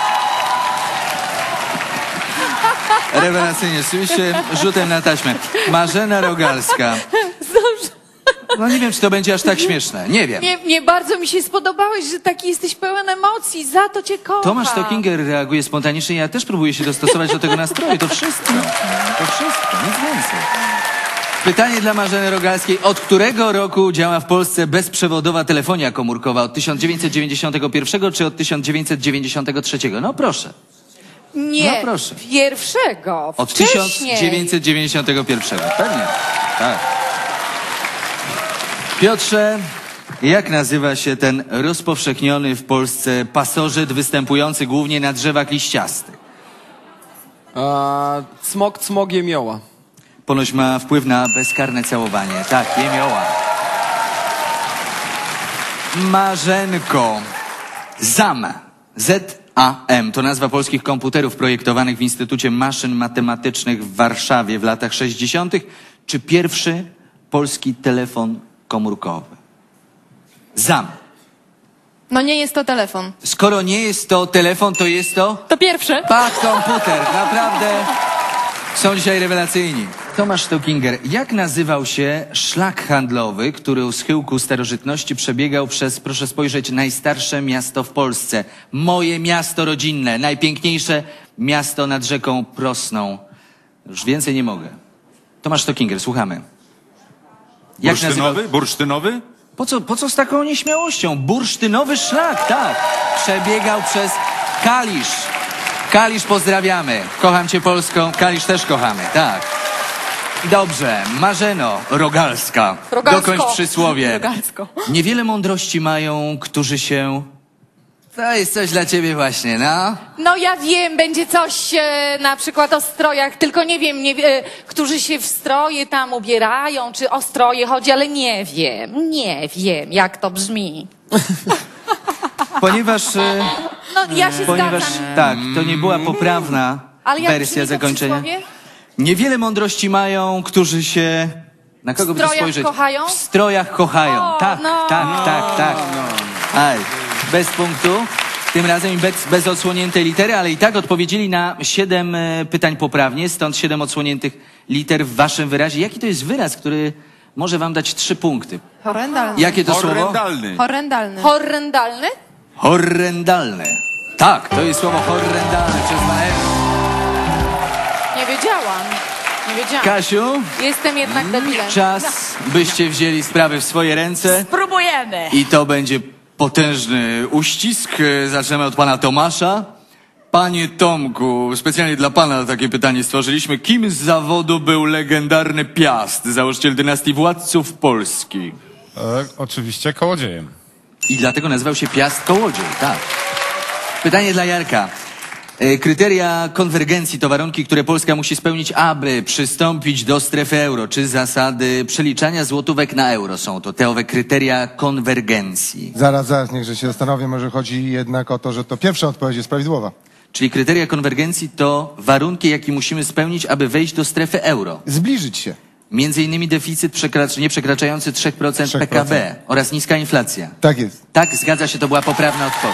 Rewelacyjnie. Rzeczywiście rzutem na taśmę. Marzena Rogalska. No nie wiem, czy to będzie aż tak śmieszne. Nie wiem. Nie, nie bardzo mi się spodobałeś, że taki jesteś pełen emocji. Za to cię kocham. Tomasz Stockinger reaguje spontanicznie. Ja też próbuję się dostosować do tego nastroju. To wszystko. To wszystko. Nic więcej. Pytanie dla Marzeny Rogalskiej. Od którego roku działa w Polsce bezprzewodowa telefonia komórkowa? Od tysiąc dziewięćset dziewięćdziesiątego pierwszego czy od tysiąc dziewięćset dziewięćdziesiątego trzeciego? No proszę. Nie, No proszę. pierwszego. Od Wcześniej. tysiąc dziewięćset dziewięćdziesiątego pierwszego. Pewnie. Tak. Piotrze, jak nazywa się ten rozpowszechniony w Polsce pasożyt występujący głównie na drzewach liściastych? E, cmok, cmok, jemioła. Ponoć ma wpływ na bezkarne całowanie. Tak, jemioła. Marzenko. ZAM. Z A M to nazwa polskich komputerów projektowanych w Instytucie Maszyn Matematycznych w Warszawie w latach sześćdziesiątych. Czy pierwszy polski telefon komórkowy? ZAM. No nie jest to telefon. Skoro nie jest to telefon, to jest to? To pierwsze. Pak komputer. Naprawdę są dzisiaj rewelacyjni. Tomasz Stockinger. Jak nazywał się szlak handlowy, który u schyłku starożytności przebiegał przez, proszę spojrzeć, najstarsze miasto w Polsce? Moje miasto rodzinne. Najpiękniejsze miasto nad rzeką Prosną. Już więcej nie mogę. Tomasz Stockinger, słuchamy. Jak Bursztynowy? nazywał... Bursztynowy? Po co, po co z taką nieśmiałością? Bursztynowy szlak, tak. Przebiegał przez Kalisz. Kalisz pozdrawiamy. Kocham cię Polską. Kalisz też kochamy, tak. Dobrze. Marzeno Rogalska. Rogalsko. Dokończ przysłowie. Rogalsko. Niewiele mądrości mają, którzy się... To jest coś dla ciebie właśnie, no. No ja wiem, będzie coś e, na przykład o strojach, tylko nie wiem, nie, e, którzy się w stroje tam ubierają, czy o stroje chodzi, ale nie wiem, nie wiem, jak to brzmi. Ponieważ... e, No ja się Ponieważ zgadzam. tak, to nie była poprawna Ale jak wersja brzmi to zakończenia. przysłowie? Niewiele mądrości mają, którzy się... Na kogo W by tu strojach spojrzeć? kochają? W strojach kochają. O, tak, no. tak, tak, tak. Aj, bez punktu. Tym razem i bez, bez odsłoniętej litery, ale i tak odpowiedzieli na siedem e, pytań poprawnie, stąd siedem odsłoniętych liter w waszym wyrazie. Jaki to jest wyraz, który może wam dać trzy punkty? Horrendalny. Jakie to słowo? Horrendalny. Horrendalny. Horrendalny? Horrendalne. Tak, to jest słowo horrendalne przez Maę. Nie wiedziałam. Nie wiedziałam. Kasiu? Jestem jednak debilem. Czas, byście wzięli sprawy w swoje ręce. Spróbujemy. I to będzie potężny uścisk. Zaczynamy od pana Tomasza. Panie Tomku, specjalnie dla pana takie pytanie stworzyliśmy. Kim z zawodu był legendarny Piast, założyciel dynastii władców Polski? E, oczywiście kołodziejem. I dlatego nazywał się Piast Kołodziej, tak. Pytanie dla Jarka. E, Kryteria konwergencji to warunki, które Polska musi spełnić, aby przystąpić do strefy euro. Czy zasady przeliczania złotówek na euro są to te owe kryteria konwergencji? Zaraz, zaraz, niech że się zastanowię, może chodzi jednak o to, że to pierwsza odpowiedź jest prawidłowa. Czyli kryteria konwergencji to warunki, jakie musimy spełnić, aby wejść do strefy euro. Zbliżyć się. Między innymi deficyt przekracz, nie przekraczający trzy procent P K B oraz niska inflacja. Tak jest. Tak, zgadza się, to była poprawna odpowiedź.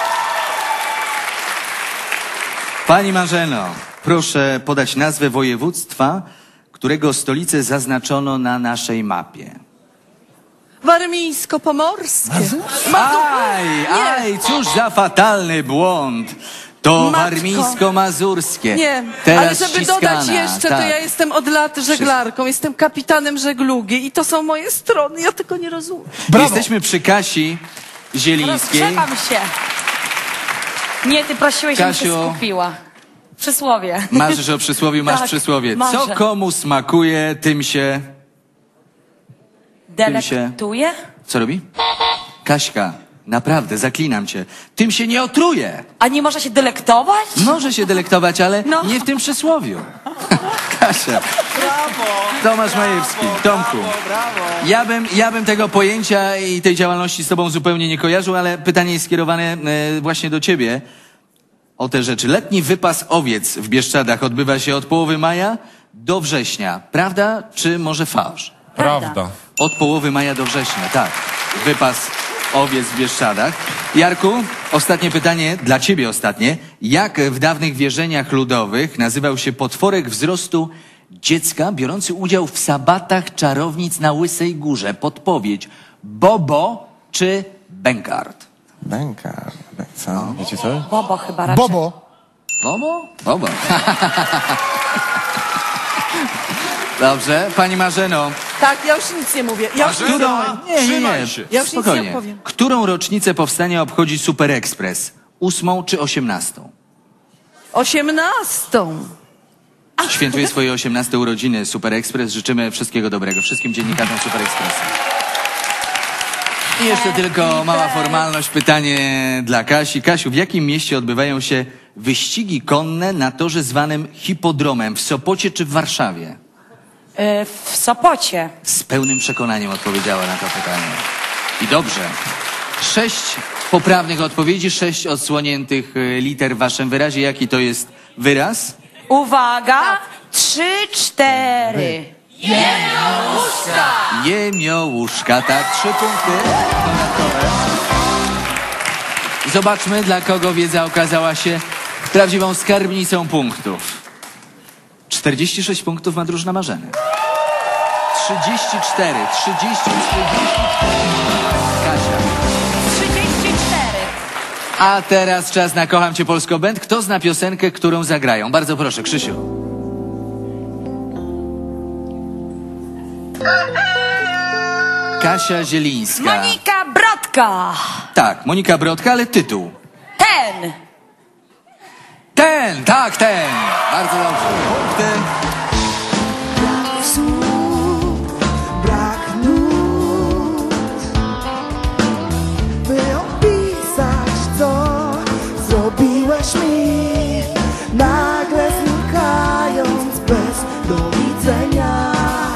Pani Marzeno, proszę podać nazwę województwa, którego stolicę zaznaczono na naszej mapie. Warmińsko-Pomorskie. Aj, aj, cóż za fatalny błąd. To Matko. warmińsko-mazurskie. Nie, Teraz ale żeby ściskana, dodać jeszcze, tak. to ja jestem od lat żeglarką, jestem kapitanem żeglugi i to są moje strony, ja tego nie rozumiem. Jesteśmy przy Kasi Zielińskiej. Rozgrzewam się. Nie, ty prosiłeś, żebym się Kasiu. skupiła. Przysłowie. Marzysz o przysłowiu, masz Tak, przysłowie. marzę. Co komu smakuje, tym się... Tym się... Delektuje? Co robi? Kaśka, naprawdę, zaklinam cię. Tym się nie otruje. A nie można się delektować? Może się delektować, ale No. nie w tym przysłowiu. Kasia. Tomasz Majewski. Tomku. Ja bym, ja bym tego pojęcia i tej działalności z tobą zupełnie nie kojarzył, ale pytanie jest skierowane e, właśnie do ciebie o te rzeczy. Letni wypas owiec w Bieszczadach odbywa się od połowy maja do września. Prawda czy może fałsz? Prawda. Od połowy maja do września, tak. Wypas owiec w Bieszczadach. Jarku, ostatnie pytanie, dla ciebie ostatnie. Jak w dawnych wierzeniach ludowych nazywał się potworek wzrostu dziecka biorący udział w sabatach czarownic na Łysej Górze? Podpowiedź: Bobo czy Bękart? Bękart. Co? Wiecie co? Bobo chyba raczej. Bobo. Bobo? Bobo. Dobrze, pani Marzeno. Tak, ja już nic nie mówię. Ja już nic nie Którą... powiem. Nie, nie, nie. Ja już nic Spokojnie. nie powiem. Którą rocznicę powstania obchodzi Super Express? Ósmą czy osiemnastą? Osiemnastą. Świętuje swoje osiemnaste urodziny Super Express. Życzymy wszystkiego dobrego wszystkim dziennikarzom Super Expressu. I jeszcze tylko mała formalność, pytanie dla Kasi. Kasiu, w jakim mieście odbywają się wyścigi konne na torze zwanym hipodromem? W Sopocie czy w Warszawie? Y, w Sopocie. Z pełnym przekonaniem odpowiedziała na to pytanie. I dobrze. Sześć poprawnych odpowiedzi, sześć odsłoniętych y, liter w waszym wyrazie. Jaki to jest wyraz? Uwaga! Trzy, cztery. Jemiołuszka! Jemiołuszka, tak. Trzy punkty dodatkowe. Zobaczmy, dla kogo wiedza okazała się prawdziwą skarbnicą punktów. czterdzieści sześć punktów ma drużyna Marzeny. trzydzieści cztery, trzydzieści, czterdzieści. Kasia. trzydzieści cztery. A teraz czas na Kocham Cię Polsko Band. Kto zna piosenkę, którą zagrają? Bardzo proszę, Krzysiu. Kasia Zielińska. Monika Brodka. Tak, Monika Brodka, ale tytuł. Ten. Ten, tak, ten. Bardzo dobrze. Punkty. Brak nut, by opisać, co zrobiłeś mi, nagle znikając bez do widzenia.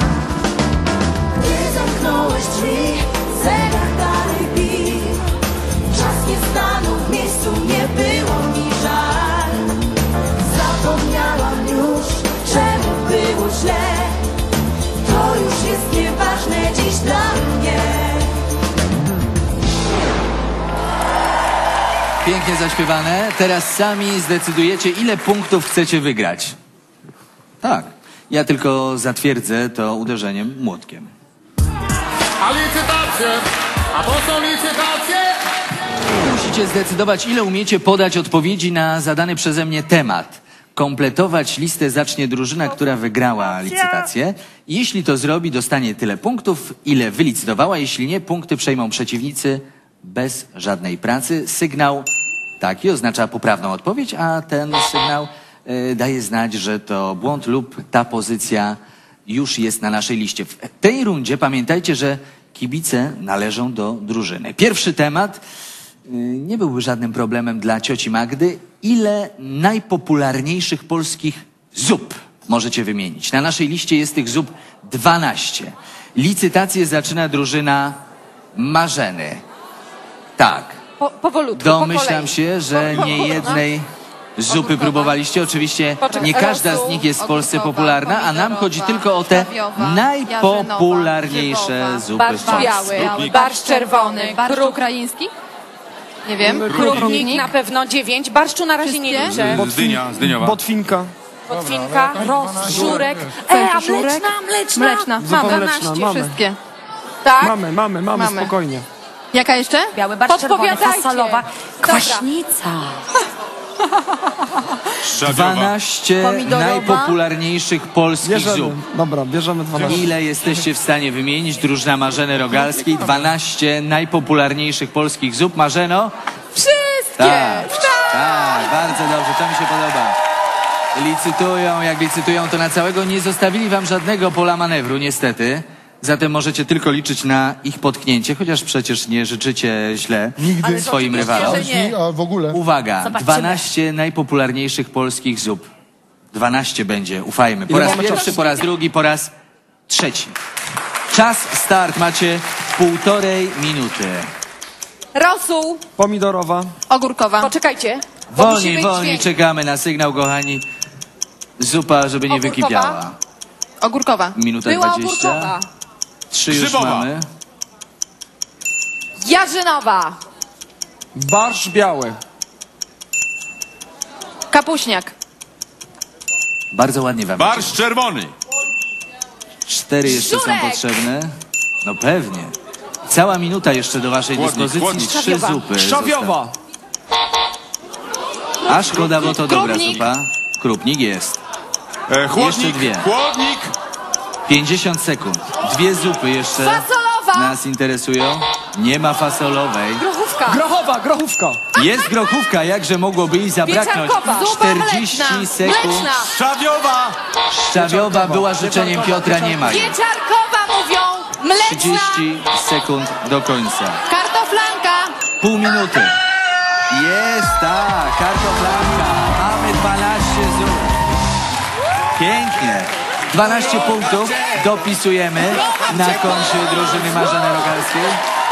Gdy zamknąłeś drzwi, zegar dalej bił, czas nie stanął w miejscu, nie było mi żal. Zapomniałam już, czemu było źle. To już jest nieważne dziś dla mnie. Pięknie zaśpiewane. Teraz sami zdecydujecie, ile punktów chcecie wygrać. Tak. Ja tylko zatwierdzę to uderzeniem młotkiem. A licytacje? A to są licytacje? Musicie zdecydować, ile umiecie podać odpowiedzi na zadany przeze mnie temat. Kompletować listę zacznie drużyna, która wygrała licytację. Jeśli to zrobi, dostanie tyle punktów, ile wylicytowała. Jeśli nie, punkty przejmą przeciwnicy bez żadnej pracy. Sygnał taki oznacza poprawną odpowiedź, a ten sygnał y, daje znać, że to błąd lub ta pozycja już jest na naszej liście. W tej rundzie pamiętajcie, że kibice należą do drużyny. Pierwszy temat nie byłby żadnym problemem dla cioci Magdy, ile najpopularniejszych polskich zup możecie wymienić. Na naszej liście jest tych zup dwanaście. Licytację zaczyna drużyna Marzeny. Tak. Po, powolutku, Domyślam po kolei. się, że Po- nie jednej zupy próbowaliście. Oczywiście nie każda z nich jest w Polsce popularna, a nam chodzi tylko o te najpopularniejsze zupy w Barszcz Polsce. biały, barszcz czerwony, Barszcz kruk, ukraiński? Nie wiem. krupnik na pewno dziewięć. Barszczu na razie nie liczę. Zdynia, zdyniowa. Botwinka. Botwinka, żurek. E, a mleczna, mleczna. Mleczna. Zupa Mamy mleczna, dwanaście mamy. wszystkie. Tak? Mamy, mamy, mamy, Mamy. spokojnie. Jaka jeszcze? Biały barszcz czerwony, Podpowiadajcie. fasolowa, Dobra. kwaśnica. dwanaście Pomidorowa. najpopularniejszych polskich Bierzemy. zup. Dobra, bierzemy dwanaście. Ile jesteście w stanie wymienić? Drużyna Marzeny Rogalskiej. dwanaście najpopularniejszych polskich zup. Marzeno? Wszystkie. Tak, tak, bardzo dobrze, to mi się podoba. Licytują, jak licytują, to na całego nie zostawili wam żadnego pola manewru, niestety. Zatem możecie tylko liczyć na ich potknięcie, chociaż przecież nie życzycie źle Nigdy. swoim A rywalom. brzmi, a w ogóle. Uwaga, Zobaczymy. dwanaście najpopularniejszych polskich zup. dwanaście będzie, ufajmy. Po Ile raz mamy pierwszy, czasu? po raz drugi, po raz trzeci. Czas start, macie półtorej minuty. Rosół. Pomidorowa. Ogórkowa. Poczekajcie. bo musi Wolniej, być wolniej, dźwięk. czekamy na sygnał, kochani. Zupa, żeby nie Ogórkowa? wykipiała. Ogórkowa. Minuta Była dwadzieścia. ogórkowa. Trzy już Grzybowa. mamy. Jarzynowa. Barszcz biały. Kapuśniak. Bardzo ładnie wam. Barszcz czerwony. Cztery jeszcze Żurek. są potrzebne. No pewnie. Cała minuta jeszcze do waszej Chłodnik, dyspozycji. chłodnik. Trzy Szczawiowa. zupy. Szczawiowa. zostały. A szkoda, bo to dobra Krupnik. zupa. Krupnik jest. E, chłodnik, Jeszcze dwie. chłodnik. pięćdziesiąt sekund. Dwie zupy jeszcze Fasolowa. nas interesują. Nie ma fasolowej. Grochówka. Grochowa, grochówka. Jest grochówka, jakże mogłoby jej zabraknąć? Pieczarkowa. Zupa czterdzieści mleczna. sekund. Mleczna. Szczawiowa. Szczawiowa była życzeniem Piotra, nie ma jej. Pieczarkowa mówią. Mleczna. trzydzieści sekund do końca. Kartoflanka. Pół minuty. Jest, tak, kartoflanka. Mamy dwanaście zup. Pięknie. dwanaście punktów dopisujemy na koncie drużyny Marzeny Rogalskiej.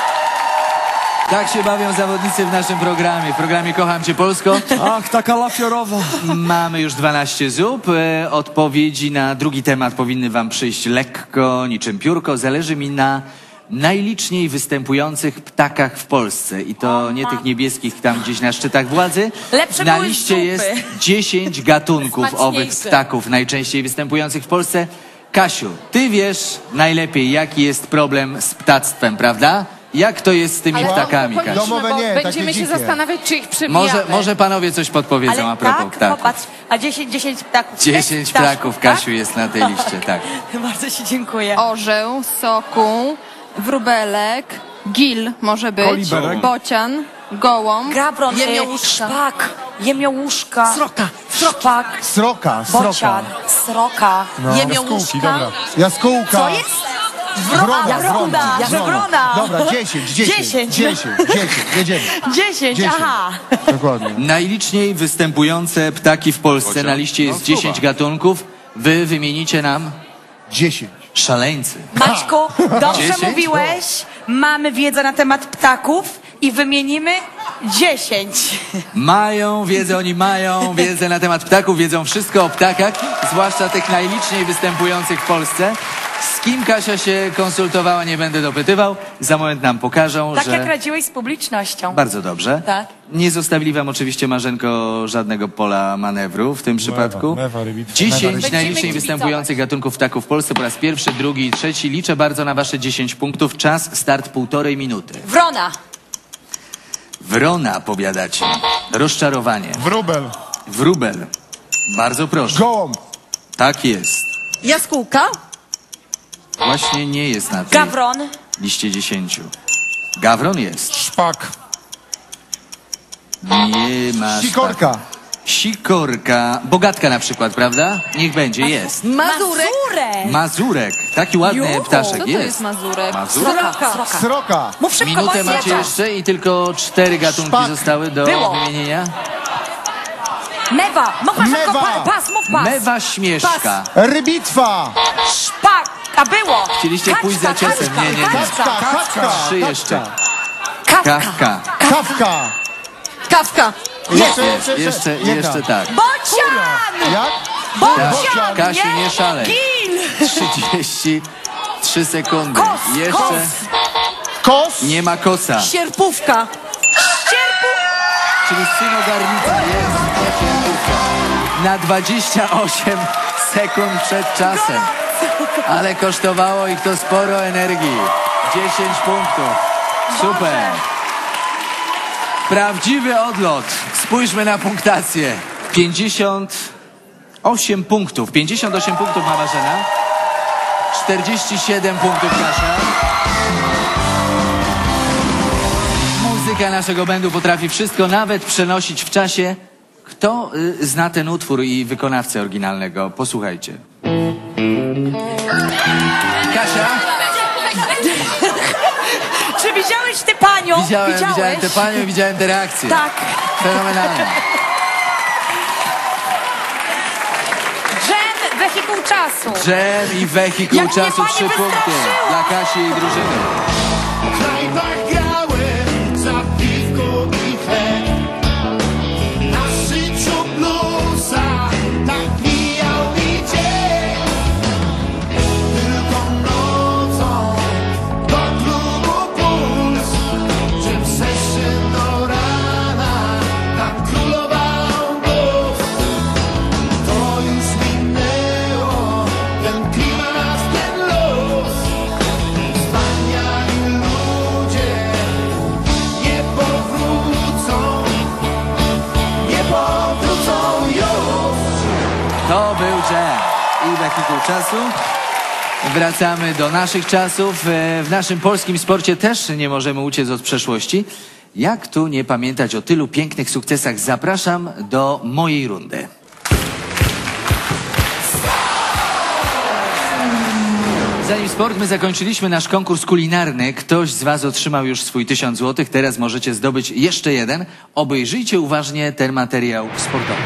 Tak się bawią zawodnicy w naszym programie, w programie Kocham Cię Polsko. Ach, taka lafiorowa. Mamy już dwanaście zup. E, Odpowiedzi na drugi temat powinny wam przyjść lekko, niczym piórko. Zależy mi na najliczniej występujących ptakach w Polsce. I to nie tych niebieskich tam gdzieś na szczytach władzy. Lepsze Na były liście zupy. jest dziesięć gatunków Smaczniejsze. owych ptaków najczęściej występujących w Polsce. Kasiu, ty wiesz najlepiej, jaki jest problem z ptactwem, prawda? Jak to jest z tymi Ale ptakami, to powinniśmy, Kasiu? Domowe bo nie, takie będziemy się dzikie. zastanawiać, czy ich przybijamy. Może, może panowie coś podpowiedzą a Ale propos tak, ptaków. popatrz, a dziesięć, dziesięć ptaków. Dziesięć Ptaszków, ptaków, tak? Kasiu, jest na tej liście, tak. Bardzo ci dziękuję. Orzeł, sokół, wróbelek, gil może być, Koliberek. bocian, gołąb. Gabron, Jemiołuszka. szpak, jemiołuszka, Sroka. szpak, Sroka, sroka. bocian, sroka, No. jemiołuszka. Jaskółka. Co jest? Wrona, Wrona, wrona, wrona. Dobra, dziesięć, dziesięć, Dziesięć. dziesięć, dziesięć, jedziemy. Dziesięć, Dziesięć. aha. Dokładnie. Najliczniej występujące ptaki w Polsce. Bocian. Na liście jest No, dziesięć słowa. gatunków. Wy wymienicie nam Dziesięć. szaleńcy. Maćku, dobrze Dziesięć? mówiłeś. Mamy wiedzę na temat ptaków i wymienimy dziesięć. Mają wiedzę, oni mają wiedzę na temat ptaków, wiedzą wszystko o ptakach, zwłaszcza tych najliczniej występujących w Polsce. Z kim Kasia się konsultowała, nie będę dopytywał. Za moment nam pokażą, Tak że... jak radziłeś z publicznością. Bardzo dobrze. Tak. Nie zostawili wam oczywiście, Marzenko, żadnego pola manewru w tym przypadku. mewa, rybitwa. dziesięć Będziemy najliczniej kibicować. występujących gatunków ptaków w Polsce po raz pierwszy, drugi i trzeci. Liczę bardzo na wasze dziesięć punktów. Czas, start półtorej minuty. Wrona, Wrona, powiadacie. Rozczarowanie. Wróbel. Wróbel. Bardzo proszę. Gołąb. Tak jest. Jaskółka. Właśnie nie jest na tej gawron, liście dziesięciu. Gawron jest. Szpak. Nie ma. Sikorka. Sikorka, Bogatka na przykład, prawda? Niech będzie, jest. Mazurek. Mazurek, taki ładny Jo, ptaszek, Co to jest. jest Mazurek? Mazurek? Sroka. Sroka. Mów szybko, Minutę bo macie zjadam. jeszcze i tylko cztery gatunki Szpak. zostały do Było. wymienienia. Mewa, mów szybko, Mewa. pa, pas, mów pas. Mewa śmieszka. Rybitwa. Szpak, a było. Chcieliście pójść za Kaczka, ciosem. kaczka, Nie, nie, nie. Kawka. Kawka. Trzy jeszcze. Kawka. Kawka. Kawka. Kawka. Jeszcze, Jeszcze, jeszcze, Jedna. jeszcze tak. Bocian! Jak? Bocian, Kasiu, nie? nie szalej. Gil! trzydzieści trzy sekundy. Kos, Jeszcze kos. Kos. nie ma kosa. Sierpówka. Czyli synogarnica jest sierpówka. Na dwadzieścia osiem sekund przed czasem. Ale kosztowało ich to sporo energii. dziesięć punktów. Super. Prawdziwy odlot. Spójrzmy na punktację. pięćdziesiąt osiem punktów. pięćdziesiąt osiem punktów ma Marzena. czterdzieści siedem punktów Kasia. Muzyka naszego bandu potrafi wszystko, nawet przenosić w czasie. Kto y, zna ten utwór i wykonawcę oryginalnego? Posłuchajcie. Kasia? Czy widziałeś tę panią? Widziałem, Widziałeś? widziałem tę panią i widziałem tę reakcję. Tak. Fenomenalnie. Dżem, wehikuł czasu. Dżem i wehikuł Jak mnie czasu, pani trzy punkty wystraszyła. dla Kasi i drużyny. W knajpach grałem za piwko i chleb. Na życiu bluesa tak mijał mi dzień. Tylko nocą do klubu puls. Czym session do rana tam królował blues. To już minęło, ten klimat, ten los. Wspaniali ludzie nie powrócą, nie powrócą już. To był Dżem i wehikuł czasu. Wracamy do naszych czasów. E, W naszym polskim sporcie też nie możemy uciec od przeszłości. Jak tu nie pamiętać o tylu pięknych sukcesach? Zapraszam do mojej rundy. Zanim sport, my zakończyliśmy nasz konkurs kulinarny. Ktoś z was otrzymał już swój tysiąc złotych. Teraz możecie zdobyć jeszcze jeden. Obejrzyjcie uważnie ten materiał sportowy.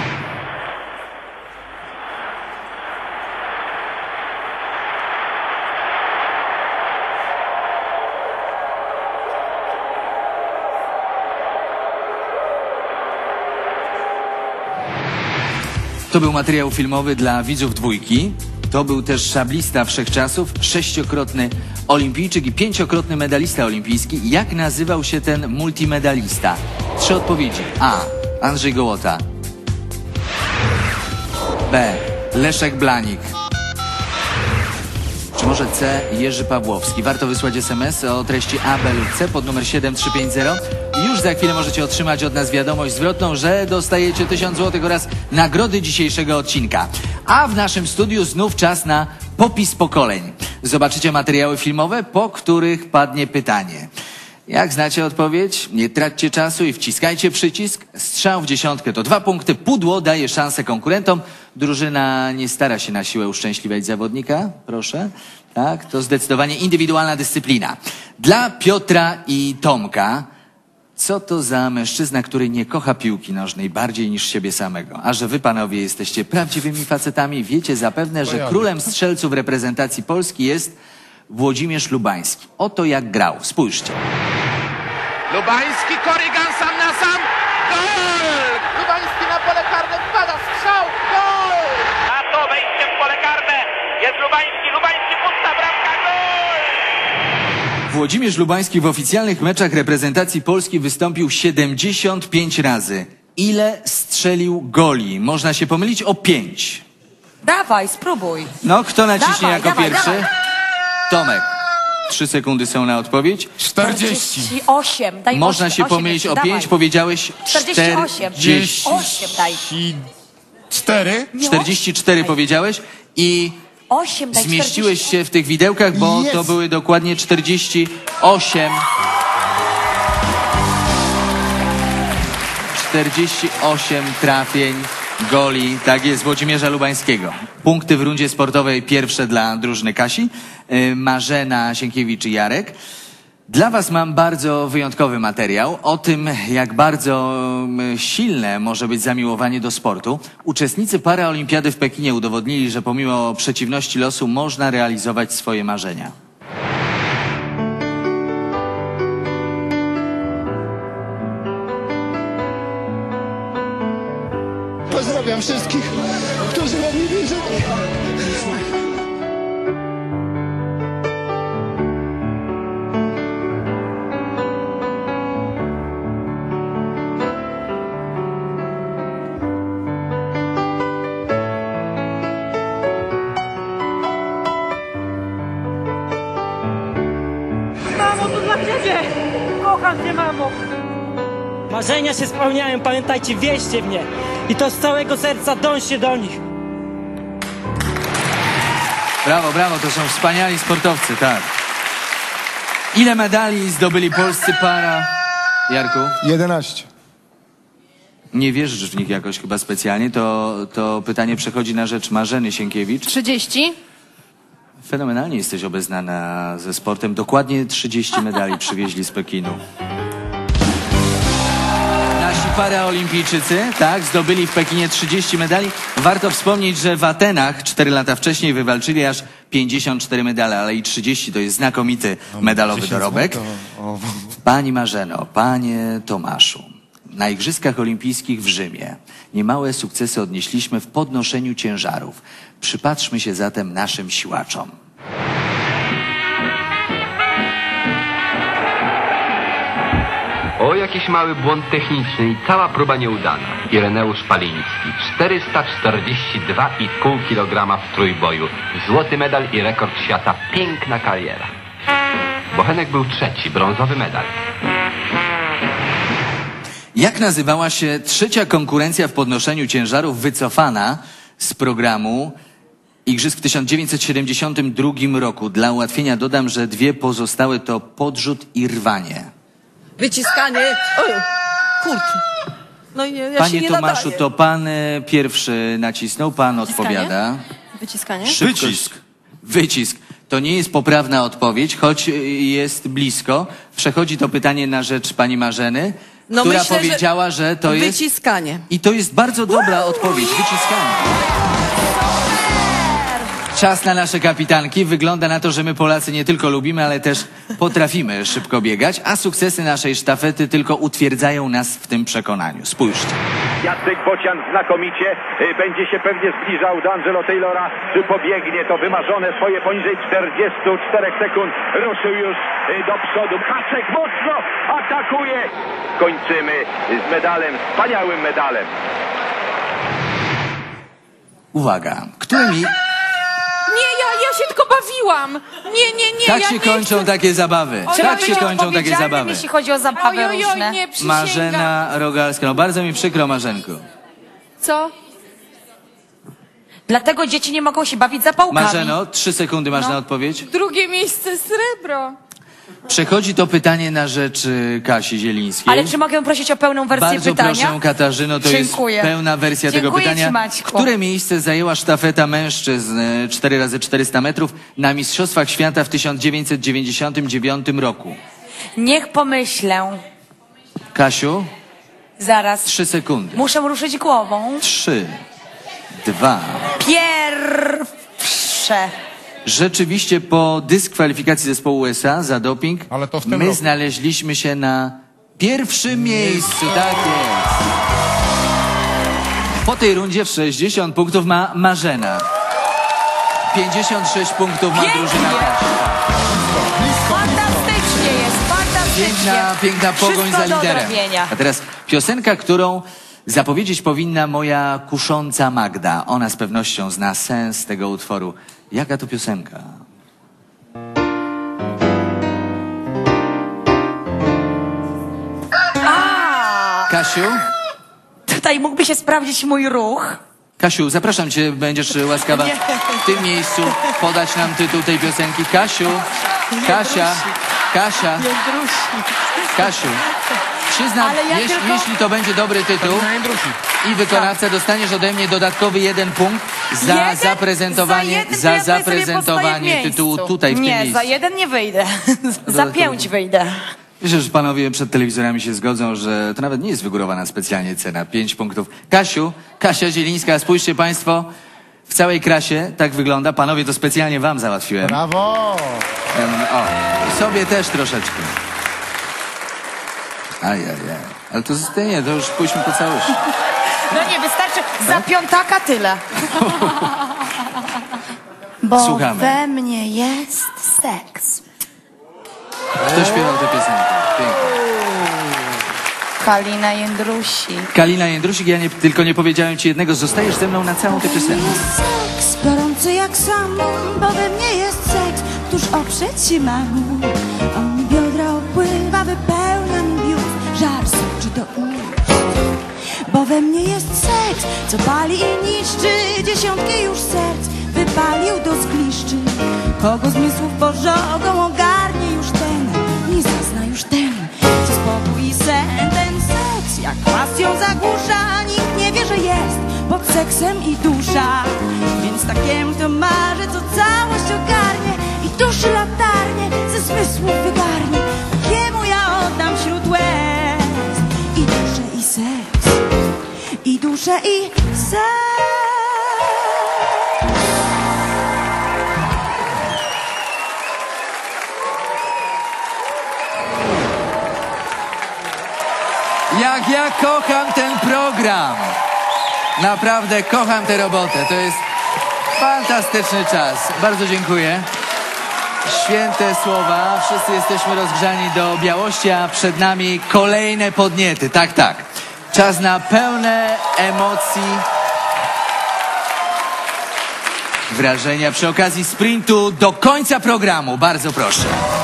To był materiał filmowy dla widzów dwójki. To był też szablista wszechczasów, sześciokrotny olimpijczyk i pięciokrotny medalista olimpijski. Jak nazywał się ten multimedalista? Trzy odpowiedzi. A. Andrzej Gołota. B. Leszek Blanik. Czy może C. Jerzy Pawłowski? Warto wysłać es em es o treści A, B lub C pod numer siedem trzy pięć zero. I już za chwilę możecie otrzymać od nas wiadomość zwrotną, że dostajecie tysiąc złotych oraz nagrody dzisiejszego odcinka. A w naszym studiu znów czas na popis pokoleń. Zobaczycie materiały filmowe, po których padnie pytanie. Jak znacie odpowiedź? Nie traćcie czasu i wciskajcie przycisk. Strzał w dziesiątkę to dwa punkty. Pudło daje szansę konkurentom. Drużyna nie stara się na siłę uszczęśliwiać zawodnika. Proszę. Tak, to zdecydowanie indywidualna dyscyplina. Dla Piotra i Tomka, co to za mężczyzna, który nie kocha piłki nożnej bardziej niż siebie samego? A że wy, panowie, jesteście prawdziwymi facetami, wiecie zapewne, że królem strzelców reprezentacji Polski jest Włodzimierz Lubański. Oto jak grał. Spójrzcie. Lubański, Korrigan sam na sam. Gol! Lubański na pole karne wpada, strzał, gol! A to wejście w pole karne jest Lubański, Lubański pusta bramka, gol! Włodzimierz Lubański w oficjalnych meczach reprezentacji Polski wystąpił siedemdziesiąt pięć razy. Ile strzelił goli? Można się pomylić o pięć. Dawaj, spróbuj. No, kto naciśnie Dawaj, jako dawaj, pierwszy? dawaj. Tomek. Trzy sekundy są na odpowiedź. czterdzieści osiem. Daj Można osiem, się osiem pomylić jeszcze, o dawaj. pięć, powiedziałeś czterdzieści osiem. czterdzieści. osiem daj. Cztery? czterdzieści cztery powiedziałeś i osiem daj. zmieściłeś się w tych widełkach, bo Jest. to były dokładnie czterdzieści osiem. czterdzieści osiem trafień goli, tak jest, Włodzimierza Lubańskiego. Punkty w rundzie sportowej pierwsze dla drużyny Kasi, yy, Marzena Sienkiewicz i Jarek. Dla was mam bardzo wyjątkowy materiał o tym, jak bardzo mm, silne może być zamiłowanie do sportu. Uczestnicy paraolimpiady w Pekinie udowodnili, że pomimo przeciwności losu można realizować swoje marzenia. Pozdrawiam wszystkich, którzy we mnie wierzyli. Mamo, to dla ciebie! Kocham cię, mamo! Marzenia się spełniają, pamiętajcie, wierzcie w nie. I to z całego serca, dążcie do nich. Brawo, brawo, to są wspaniali sportowcy, tak. Ile medali zdobyli polscy para... Jarku? jedenaście. Nie wierzysz w nich jakoś chyba specjalnie, to, to pytanie przechodzi na rzecz Marzeny Sienkiewicz. trzydzieści. Fenomenalnie jesteś obeznana ze sportem. Dokładnie trzydzieści medali przywieźli z Pekinu. Nasi paraolimpijczycy, tak, zdobyli w Pekinie trzydzieści medali. Warto wspomnieć, że w Atenach cztery lata wcześniej wywalczyli aż pięćdziesiąt cztery medale, ale i trzydzieści to jest znakomity medalowy dorobek. Pani Marzeno, panie Tomaszu, na Igrzyskach Olimpijskich w Rzymie niemałe sukcesy odnieśliśmy w podnoszeniu ciężarów. Przypatrzmy się zatem naszym siłaczom. O, jakiś mały błąd techniczny i cała próba nieudana. Ireneusz Paliński, czterysta czterdzieści dwa i pół kilograma w trójboju. Złoty medal i rekord świata. Piękna kariera. Bochenek był trzeci, brązowy medal. Jak nazywała się trzecia konkurencja w podnoszeniu ciężarów wycofana z programu Igrzysk w tysiąc dziewięćset siedemdziesiątym drugim roku? Dla ułatwienia dodam, że dwie pozostałe to podrzut i rwanie. Wyciskanie. Oj, kurczę. No nie, ja się Panie nie Tomaszu, nadaję. to pan e, pierwszy nacisnął, pan odpowiada. Wyciskanie? Szybkość. Wycisk. Wycisk. To nie jest poprawna odpowiedź, choć e, jest blisko. Przechodzi to pytanie na rzecz pani Marzeny, No która myślę, że powiedziała, że to jest... Wyciskanie. I to jest bardzo dobra odpowiedź. Wyciskanie. Czas na nasze kapitanki. Wygląda na to, że my Polacy nie tylko lubimy, ale też potrafimy szybko biegać, a sukcesy naszej sztafety tylko utwierdzają nas w tym przekonaniu. Spójrzcie. Jacek Bocian znakomicie y, będzie się pewnie zbliżał do Angelo Taylora. Czy pobiegnie to wymarzone swoje poniżej czterdziestu czterech sekund. Ruszył już y, do przodu. Haczek mocno atakuje. Kończymy z medalem, wspaniałym medalem. Uwaga. Którymi... Nie, ja, ja się tylko bawiłam. Nie, nie, nie. Tak ja się nie kończą chcę. takie zabawy. Trzeba Tak się być kończą takie odpowiedzialnym, zabawy. jeśli chodzi o zabawy Oj, oj, oj, różne. nie, przysięgam. Marzena Rogalska. No bardzo mi przykro, Marzenko. Co? Dlatego dzieci nie mogą się bawić zapałkami. Marzeno, trzy sekundy masz No. na odpowiedź. Drugie miejsce srebro. Przechodzi to pytanie na rzecz y, Kasi Zielińskiej. Ale czy mogę prosić o pełną wersję Bardzo pytania? proszę, Katarzyno, to Dziękuję. jest pełna wersja Dziękuję tego pytania. Ci, Maćku. Które miejsce zajęła sztafeta mężczyzn y, cztery razy czterysta metrów na Mistrzostwach Świata w tysiąc dziewięćset dziewięćdziesiątym dziewiątym roku? Niech pomyślę. Kasiu, Zaraz. trzy sekundy. Muszę ruszyć głową. Trzy, dwa. Pierwsze. Rzeczywiście po dyskwalifikacji zespołu U S A za doping tym my roku. znaleźliśmy się na pierwszym miejscu. Tak jest. Po tej rundzie sześćdziesiąt punktów ma Marzena. pięćdziesiąt sześć punktów ma Pięknie. drużyna Kasi. Fantastycznie jest, fantastycznie. Piękna, piękna pogoń Wszystko za do liderem. odrobienia. A teraz piosenka, którą zapowiedzieć powinna moja kusząca Magda. Ona z pewnością zna sens tego utworu. Jaka to piosenka? A, Kasiu? tutaj mógłby się sprawdzić mój ruch. Kasiu, zapraszam cię, będziesz łaskawa Nie. w tym miejscu podać nam tytuł tej piosenki. Kasiu, Kasia, Kasia, Kasiu, przyznam, Ale ja jeśli, tylko- jeśli to będzie dobry tytuł i wykonawca, dostaniesz ode mnie dodatkowy jeden punkt za Jeden? zaprezentowanie, Za jeden to za ja tutaj sobie zaprezentowanie postoję w tytułu miejscu. tutaj w tym Nie, miejscu. za jeden nie wyjdę. za Dodatkowy. pięć wyjdę. Myślę, że panowie przed telewizorami się zgodzą, że to nawet nie jest wygórowana specjalnie cena. Pięć punktów. Kasiu, Kasia Zielińska, spójrzcie państwo, w całej krasie tak wygląda. Panowie, to specjalnie wam załatwiłem. Brawo! Em, O, i sobie też troszeczkę. Ajajaj. Ale to z- nie, to już pójdźmy po całości. No nie, wystarczy za piątaka tyle. Bo Słuchamy. we mnie jest seks. Kto śpiewał tę piosenkę? Pięknie. Kalina Jędrusi. Kalina Jędrusik, ja nie, tylko nie powiedziałem ci jednego, zostajesz ze mną na całą tę piosenkę. Seks gorący jak sam, bo we mnie jest seks, któż oprzeć się mam. On mi biodra opływa, wypełnia mi biust, żar soczy do ust. Bo we mnie jest seks, co pali i niszczy, dziesiątki już serc wypalił do zgliszczy. Kogo zmysłów pożogą ogarnie już ten, nie zazna już ten, co spokój i sen, ten seks jak pasją zagłusza, nikt nie wie, że jest pod seksem i dusza. Więc takiemu to marzę, co całość ogarnie i duszy latarnie ze zmysłów wygarnie. Takiemu ja oddam wśród łez i duszę i seks, i duszę i seks. Jak ja kocham ten program. Naprawdę kocham tę robotę. To jest fantastyczny czas. Bardzo dziękuję. Święte słowa. Wszyscy jesteśmy rozgrzani do białości, a przed nami kolejne podniety. Tak, tak. Czas na pełne emocji. Wrażenia przy okazji sprintu do końca programu. Bardzo proszę.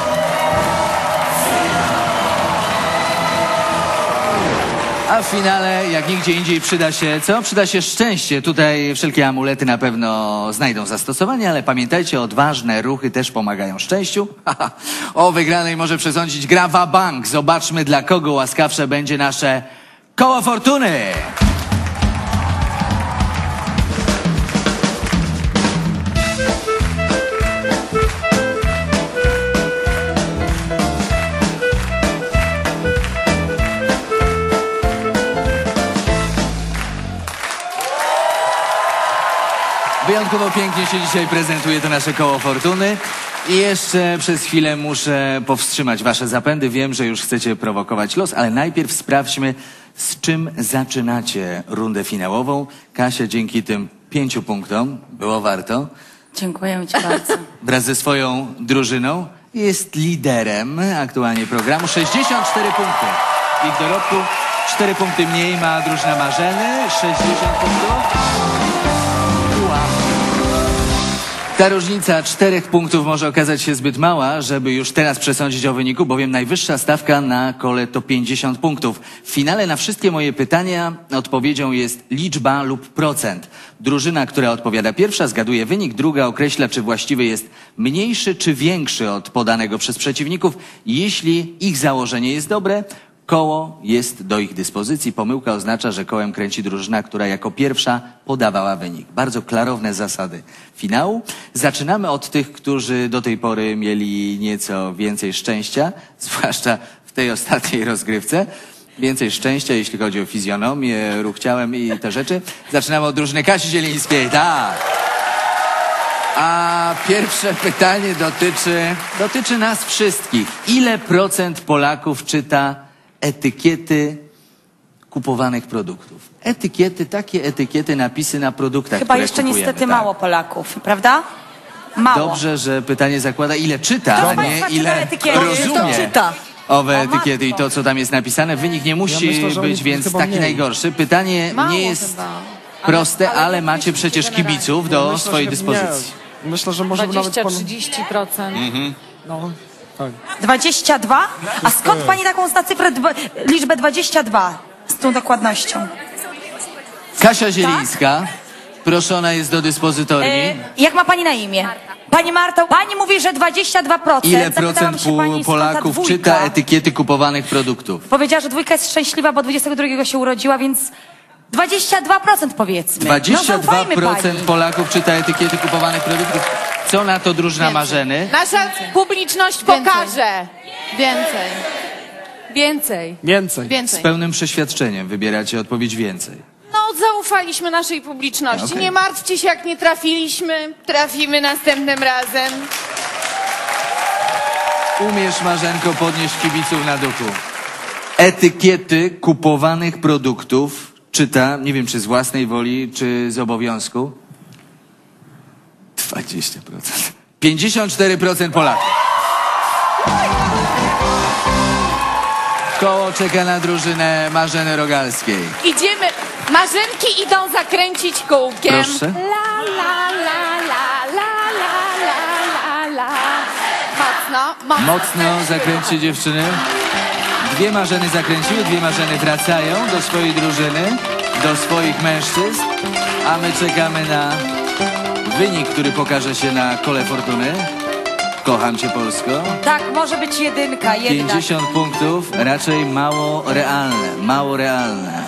A w finale, jak nigdzie indziej, przyda się co? Przyda się szczęście. Tutaj wszelkie amulety na pewno znajdą zastosowanie, ale pamiętajcie, odważne ruchy też pomagają szczęściu. O wygranej może przesądzić gra Wabank. Zobaczmy, dla kogo łaskawsze będzie nasze koło fortuny. Wyjątkowo pięknie się dzisiaj prezentuje to nasze koło fortuny. I jeszcze przez chwilę muszę powstrzymać wasze zapędy. Wiem, że już chcecie prowokować los, ale najpierw sprawdźmy, z czym zaczynacie rundę finałową. Kasia, dzięki tym pięciu punktom, było warto, Dziękuję ci bardzo. wraz ze swoją drużyną jest liderem aktualnie programu. sześćdziesiąt cztery punkty. I w dorobku cztery punkty mniej ma drużyna Marzeny. sześćdziesiąt punktów. Ta różnica czterech punktów może okazać się zbyt mała, żeby już teraz przesądzić o wyniku, bowiem najwyższa stawka na kole to pięćdziesiąt punktów. W finale na wszystkie moje pytania odpowiedzią jest liczba lub procent. Drużyna, która odpowiada pierwsza, zgaduje wynik, druga określa, czy właściwy jest mniejszy czy większy od podanego przez przeciwników. Jeśli ich założenie jest dobre, koło jest do ich dyspozycji. Pomyłka oznacza, że kołem kręci drużyna, która jako pierwsza podawała wynik. Bardzo klarowne zasady finału. Zaczynamy od tych, którzy do tej pory mieli nieco więcej szczęścia, zwłaszcza w tej ostatniej rozgrywce. Więcej szczęścia, jeśli chodzi o fizjonomię, ruch ciałem i te rzeczy. Zaczynamy od drużyny Kasi Zielińskiej. Tak. A pierwsze pytanie dotyczy, dotyczy nas wszystkich. Ile procent Polaków czyta etykiety kupowanych produktów? Etykiety, takie etykiety, napisy na produktach, Chyba które jeszcze kupujemy, niestety tak. mało Polaków, prawda? Mało. Dobrze, że pytanie zakłada, ile czyta, Kto a z nie państwa czyta ile etykiety? rozumie Kto czyta? owe etykiety i to, co tam jest napisane. Wynik nie musi Ja myślę, że być oni więc chyba taki mniej. najgorszy. Pytanie Mało nie jest chyba. proste, ale, macie przecież kibiców do Myślę, swojej że dyspozycji. Nie. Myślę, że może by nawet dwadzieścia pan... trzydzieści procent. Mhm. No, tak. dwadzieścia dwa? A skąd pani taką zna cyfrę, dwa, liczbę dwadzieścia dwa z tą dokładnością? Kasia Zielińska Proszona jest do dyspozytorni. E, jak ma pani na imię? Pani Marto, pani mówi, że dwadzieścia dwa procent. Ile Zapytałam procent się pani, pół- skąd ta Polaków dwójka? czyta etykiety kupowanych produktów? Powiedziała, że dwójka jest szczęśliwa, bo dwudziestego drugiego się urodziła, więc dwadzieścia dwa procent powiedzmy. dwadzieścia no, dwa zaufajmy procent pani. Polaków czyta etykiety kupowanych produktów. Co na to drużyna Marzeny? Nasza publiczność pokaże. Więcej. Więcej. Więcej. Z Więcej. pełnym przeświadczeniem wybieracie odpowiedź więcej. No, zaufaliśmy naszej publiczności. Okej. Nie martwcie się, jak nie trafiliśmy. Trafimy następnym razem. Umiesz, Marzenko, podnieść kibiców na duchu. Etykiety kupowanych produktów czyta, nie wiem, czy z własnej woli, czy z obowiązku. dwadzieścia procent. pięćdziesiąt cztery procent Polaków. Koło czeka na drużynę Marzeny Rogalskiej. Idziemy. Marzenki idą zakręcić kółkiem. Proszę. La, la, la, la, la, la, la, la, la. Mocno, mocno. Mocno zakręćcie dziewczyny. Dwie Marzeny zakręciły, dwie Marzeny wracają do swojej drużyny, do swoich mężczyzn, a my czekamy na wynik, który pokaże się na kole fortuny. Kocham cię, Polsko. Tak, może być jedynka, jednak. pięćdziesiąt punktów, raczej mało realne, mało realne.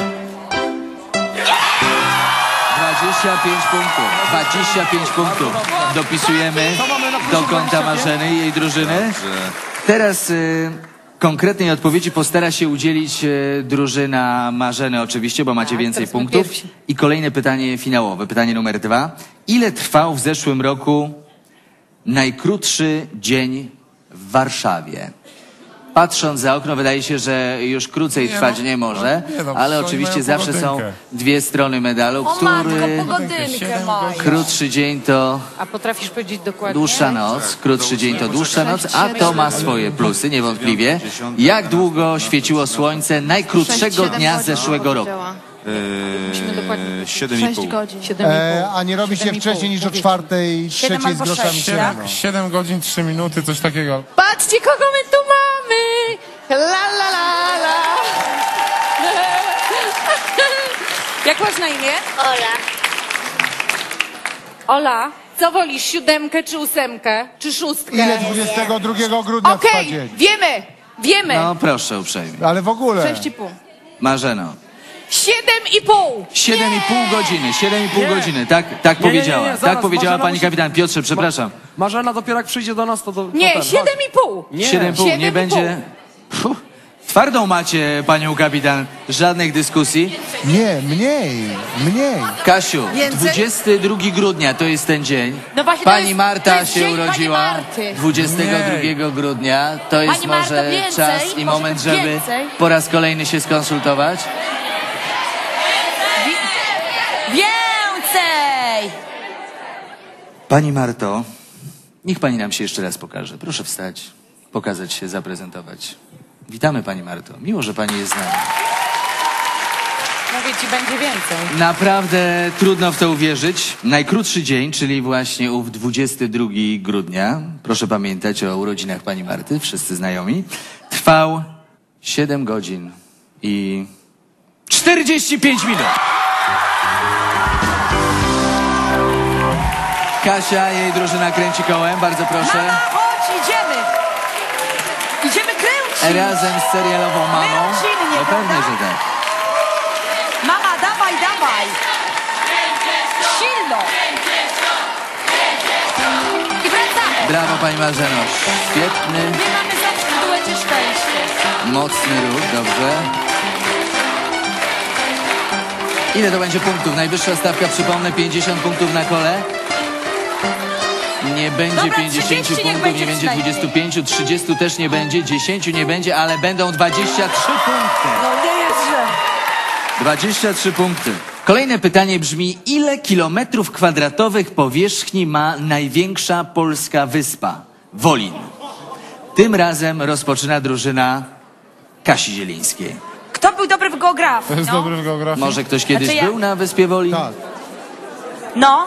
dwadzieścia pięć punktów, dwadzieścia pięć punktów dopisujemy do konta Marzeny i jej drużyny. Teraz y, konkretnej odpowiedzi postara się udzielić y, drużyna Marzeny oczywiście, bo macie więcej teraz my punktów. pierwsi. I kolejne pytanie finałowe, pytanie numer dwa. Ile trwał w zeszłym roku najkrótszy dzień w Warszawie? Patrząc za okno, wydaje się, że już krócej Nie trwać no, nie może, no nie no, ale oni oczywiście mają zawsze są pogodynkę. dwie strony medalu, O matko, który pogodynkę mają. krótszy dzień to A potrafisz powiedzieć dokładnie? dłuższa noc, krótszy dzień to dłuższa noc, a to ma swoje plusy, niewątpliwie. Jak długo świeciło słońce najkrótszego dnia zeszłego roku? Eee, siedem i pół. godzin. E, a nie robi się wcześniej niż o czwartej, Siedem trzeciej z albo groszami sześć, się tak? rano. siedem godzin, trzy minuty, coś takiego. Patrzcie, kogo my tu mamy! La, la, la, la. Jak masz na imię? Ola. Ola, co wolisz, siódemkę czy ósemkę? Czy szóstkę? Ile dwudziestego drugiego grudnia Okej, trwa dzień? wiemy, wiemy. No proszę uprzejmie. Ale w ogóle. Sześć i pół. Marzeno. Siedem i pół. Siedem i pół godziny, siedem i pół godziny, tak, tak Nie, nie, nie, powiedziała. nie, Tak zaraz, powiedziała Marzena pani musi- kapitan. Piotrze, przepraszam. Marzena dopiero jak przyjdzie do nas, to... to Nie, to ten, siedem i pół. Nie. Siedem i pół, Siedem nie i będzie... Puh. Twardą macie, panią kapitan. Żadnych dyskusji. Nie, mniej, mniej. Kasiu, Więcej? dwudziestego drugiego grudnia to jest ten dzień. No właśnie, to Pani jest- Marta to jest się dzień pani urodziła Marty. dwudziestego drugiego grudnia. To jest Pani Marto, może więcej, czas i może moment, być żeby więcej. po raz kolejny się skonsultować. Więcej! Pani Marto, niech pani nam się jeszcze raz pokaże. Proszę wstać, pokazać się, zaprezentować. Witamy pani Marto. Miło, że pani jest z nami. Mówię ci, będzie więcej. Naprawdę trudno w to uwierzyć. Najkrótszy dzień, czyli właśnie ów dwudziestego drugiego grudnia, proszę pamiętać o urodzinach pani Marty, wszyscy znajomi, trwał siedem godzin i czterdzieści pięć minut. Kasia, jej drużyna kręci kołem, bardzo proszę. Mama, chodź, idziemy! Idziemy kręcić! Razem z serialową mamą. rodzinnie, No pewnie, prawda? że tak. Mama, dawaj, dawaj! Silno! I wracamy! Brawo pani Marzeno. Świetny, My mamy zawsze w duecie szczęście. mocny ruch, dobrze. Ile to będzie punktów? Najwyższa stawka, przypomnę, pięćdziesiąt punktów na kole. Nie będzie Dobra, pięćdziesiąt trzydzieści niech punktów, będzie nie będzie przynajmniej. dwudziestu pięciu, trzydziestu też nie będzie, dziesięciu nie będzie, ale będą dwadzieścia trzy punkty. No nie jest źle. dwadzieścia trzy punkty. Kolejne pytanie brzmi, ile kilometrów kwadratowych powierzchni ma największa polska wyspa? Wolin. Tym razem rozpoczyna drużyna Kasi Zielińskiej. Kto był dobry w geografii? To jest no? dobry w geografii. Może ktoś kiedyś Znaczy ja- był na wyspie Wolin? Tak. No.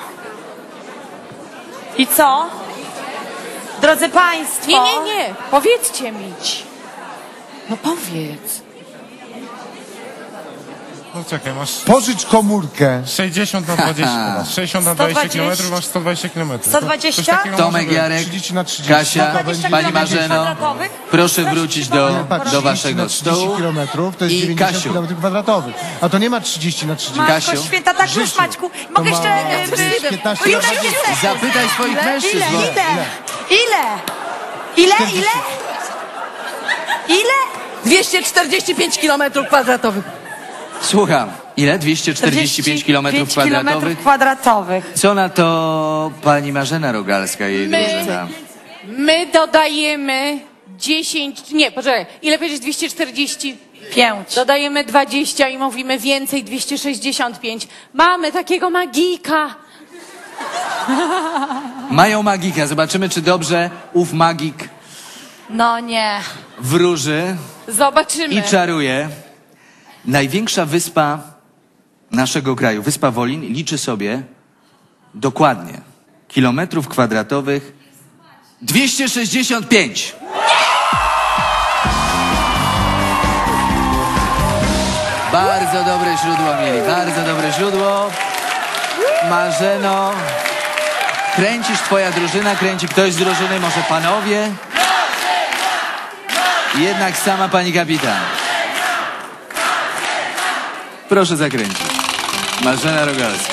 I co? Drodzy Państwo. Nie, nie, nie. Powiedzcie mi. No powiedz. No czekaj, masz Pożycz komórkę. sześćdziesiąt na dwadzieścia, masz sześćdziesiąt na dwadzieścia sto dwadzieścia. kilometrów, masz sto dwadzieścia kilometrów. sto dwadzieścia? Coś takiego Tomek może być. Jarek, trzydzieści na trzydzieści. Kasia, To będzie pani dziewięćdziesiąt Marzeno, kwadratowych? proszę wrócić do, Nie, patrz, do trzydzieści waszego na trzydzieści stołu. kilometrów to jest I dziewięćdziesiąt Kasiu. kilometrów kwadratowych. A to nie ma trzydzieści na trzydzieści. Matko Kasiu? święta, tak już Życiu. Maćku. Mogę To ma- jeszcze... to jest y, y, piętnaście Już na jest dwadzieścia. sekund. Zapytaj swoich Ile? mężczyzn. Ile? bo- Ile? Ile? Ile? Ile? Ile? dwieście czterdzieści pięć kilometrów kwadratowych. Słucham, ile? dwieście czterdzieści pięć kilometrów kwadratowych? kwadratowych. Co na to pani Marzena Rogalska i jej My- drużyna? My dodajemy dziesięć, nie, poczekaj, ile powiedzieć dwieście czterdzieści? Pięć. Dodajemy dwadzieścia i mówimy więcej, dwieście sześćdziesiąt pięć. Mamy takiego magika. Mają magika. Zobaczymy, czy dobrze ów magik No nie. wróży Zobaczymy. i czaruje. Największa wyspa naszego kraju, wyspa Wolin, liczy sobie dokładnie kilometrów kwadratowych dwieście sześćdziesiąt pięć. Bardzo dobre źródło mieli, bardzo dobre źródło. Marzeno, kręcisz, twoja drużyna, kręci ktoś z drużyny, może panowie? Jednak sama pani kapitan. Proszę zakręcić. Marzena Rogalska.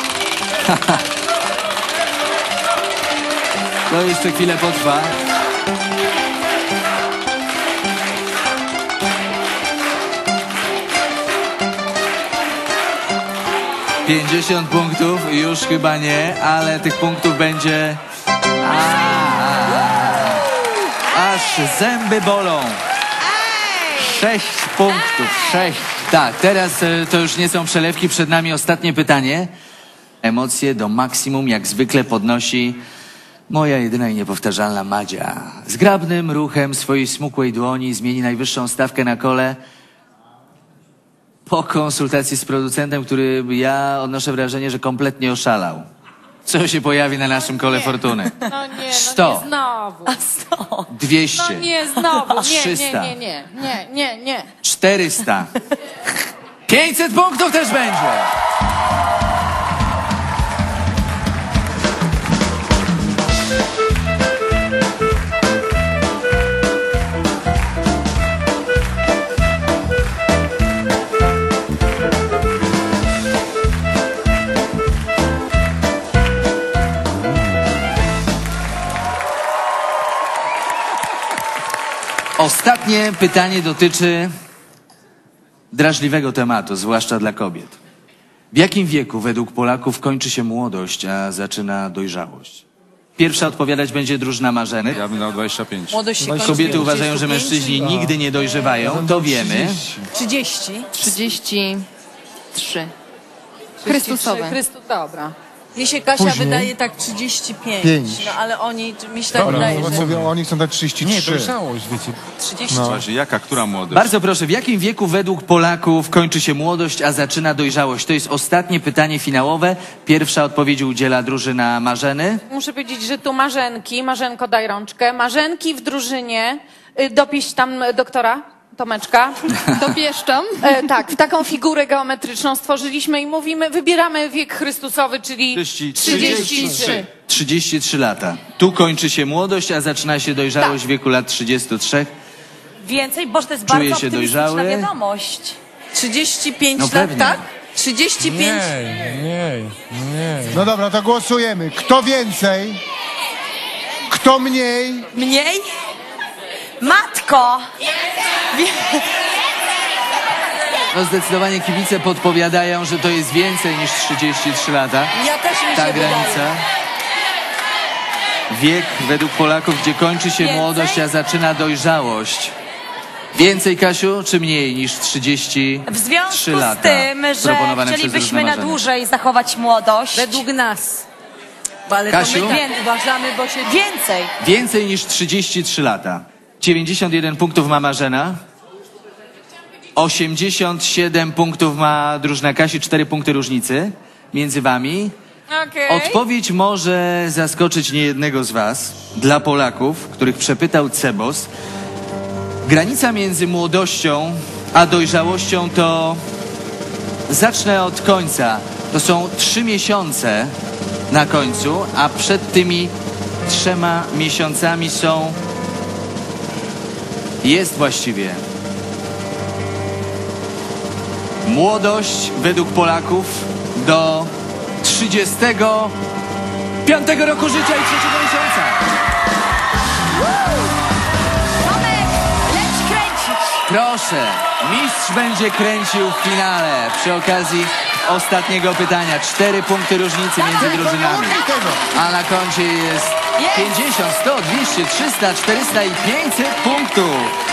To jeszcze chwilę potrwa. pięćdziesiąt punktów, już chyba nie, ale tych punktów będzie... A, aż zęby bolą. Sześć punktów, sześć. Tak, teraz e, to już nie są przelewki, przed nami ostatnie pytanie. Emocje do maksimum, jak zwykle podnosi moja jedyna i niepowtarzalna Madzia. Zgrabnym ruchem swojej smukłej dłoni zmieni najwyższą stawkę na kole. Po konsultacji z producentem, który ja odnoszę wrażenie, że kompletnie oszalał. Co się pojawi na naszym kole fortuny? No nie, no sto. nie znowu. A sto. dwieście. No nie znowu. Nie, trzysta. nie, nie, nie, nie, nie, nie. czterysta. pięćset punktów też będzie. Ostatnie pytanie dotyczy drażliwego tematu, zwłaszcza dla kobiet. W jakim wieku według Polaków kończy się młodość, a zaczyna dojrzałość? Pierwsza odpowiadać będzie drużyna Marzeny. Ja bym dał dwadzieścia pięć. Młodość się kończy Kobiety w uważają, że dwudziestu mężczyźni pięciu. nigdy nie dojrzewają. To wiemy. trzydzieści. trzydzieści trzy. Chrystusowe. Chrystu, dobra. Mi się Kasia Później. wydaje tak trzydzieści pięć. Pięć. No ale oni, mi się tak Dobra, wydaje, no, że mówią, oni chcą dać trzydzieści trzy. Nie, dojrzałość, wiecie. trzydzieści. No. Właśnie, jaka, która młodość? Bardzo proszę, w jakim wieku według Polaków kończy się młodość, a zaczyna dojrzałość? To jest ostatnie pytanie finałowe. Pierwsza odpowiedź udziela drużyna Marzeny. Muszę powiedzieć, że tu Marzenki, Marzenko daj rączkę, Marzenki w drużynie, y, dopieść tam y, doktora Tomeczka. Dopieszczam. E, tak, w taką figurę geometryczną stworzyliśmy i mówimy, wybieramy wiek Chrystusowy, czyli trzydzieści trzy. trzydzieści trzy lata. Tu kończy się młodość, a zaczyna się dojrzałość w wieku lat trzydziestu trzech. Więcej, bo to jest Czuję bardzo się optymistyczna dojrzały. wiadomość. trzydzieści pięć No lat, pewnie. tak? trzydzieści pięć. Nie, nie, nie. No dobra, to głosujemy. Kto więcej? Kto mniej? Mniej? Matko! No zdecydowanie kibice podpowiadadą, że to jest więcej niż trzydzieści trzy lata. Ja też mi się Ta wydaje. granica. Wiek według Polaków, gdzie kończy się Więcej? młodość, a zaczyna dojrzałość. Więcej, Kasiu, czy mniej niż trzydzieści trzy W związku lata? z tym, że proponowane przez chcielibyśmy różne na marzenia. dłużej zachować młodość. Według nas. Ale Kasiu? to my tak uważamy, bo się... Więcej. Więcej niż trzydzieści trzy lata. dziewięćdziesiąt jeden punktów ma Marzena. osiemdziesiąt siedem punktów ma drużyna Kasi, cztery punkty różnicy między wami. Okej. Odpowiedź może zaskoczyć niejednego z was. Dla Polaków, których przepytał Cebos, granica między młodością a dojrzałością to zacznę od końca. To są trzy miesiące na końcu, a przed tymi trzema miesiącami są... Jest właściwie młodość według Polaków do trzydziestego piątego roku życia i trzeciego miesiąca. Tomek, leć kręcić. Proszę, mistrz będzie kręcił w finale przy okazji ostatniego pytania. Cztery punkty różnicy między drużynami. A na koncie jest pięćdziesiąt, sto, dwieście, trzysta, czterysta i pięćset punktów.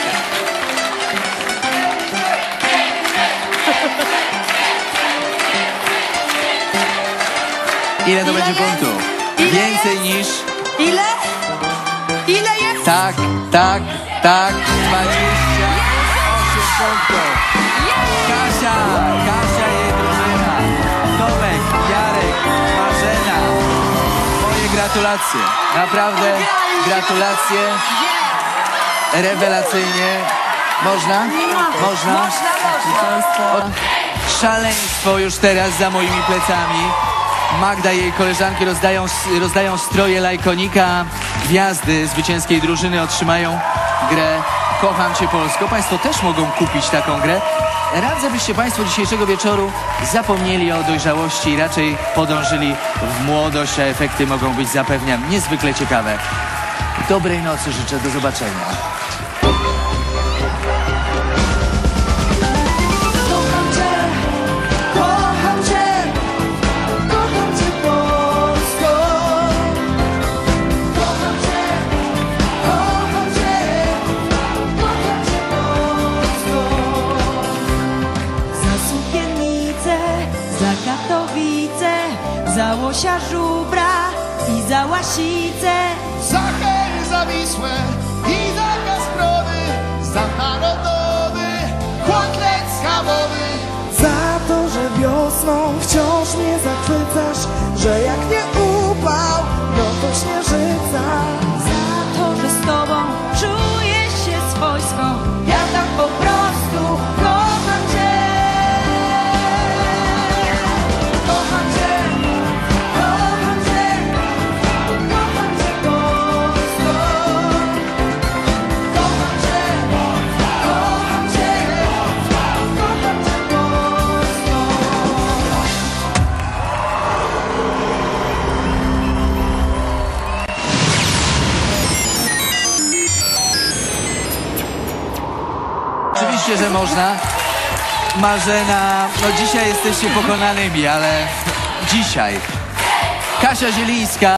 Ile to Ile będzie jest? punktów? Ile Więcej jest? niż... Ile? Ile jest? Tak, tak, tak, dwadzieścia osiem punktów. Kasia, Kasia i jej drużyna. Tomek, Jarek, Marzena. Moje gratulacje. Naprawdę gratulacje. Rewelacyjnie. Można? Można? Można, Szaleństwo już teraz za moimi plecami. Magda i jej koleżanki rozdają, rozdają stroje Lajkonika. Gwiazdy zwycięskiej drużyny otrzymają grę Kocham Cię Polsko. Państwo też mogą kupić taką grę. Radzę, byście Państwo dzisiejszego wieczoru zapomnieli o dojrzałości i raczej podążyli w młodość, a efekty mogą być, zapewniam, niezwykle ciekawe. Dobrej nocy życzę, do zobaczenia. Kocham Cię, kocham Cię Polsko. Kocham Cię, kocham Cię, kocham Cię Polsko. Za Sukienicę, za Katowice, za Łosia Żubra i za Łasicę. Za Hel, za Wisłę i za Kasprowy, za narodowy kotlet schabowy. Za to, że wiosną wciąż mnie zachwycasz, że jak nie upał, no to śnieżyca. Za to, że z Tobą czuję się swojsko. Ja tak po prostu kocham Cię. Kocham Cię, kocham Cię, kocham Cię Polsko. Kocham Cię, kocham Cię, kocham Cię Polsko. Oczywiście, że można. Marzena, no dzisiaj jesteście pokonanymi, ale dzisiaj. Kasia Zielińska.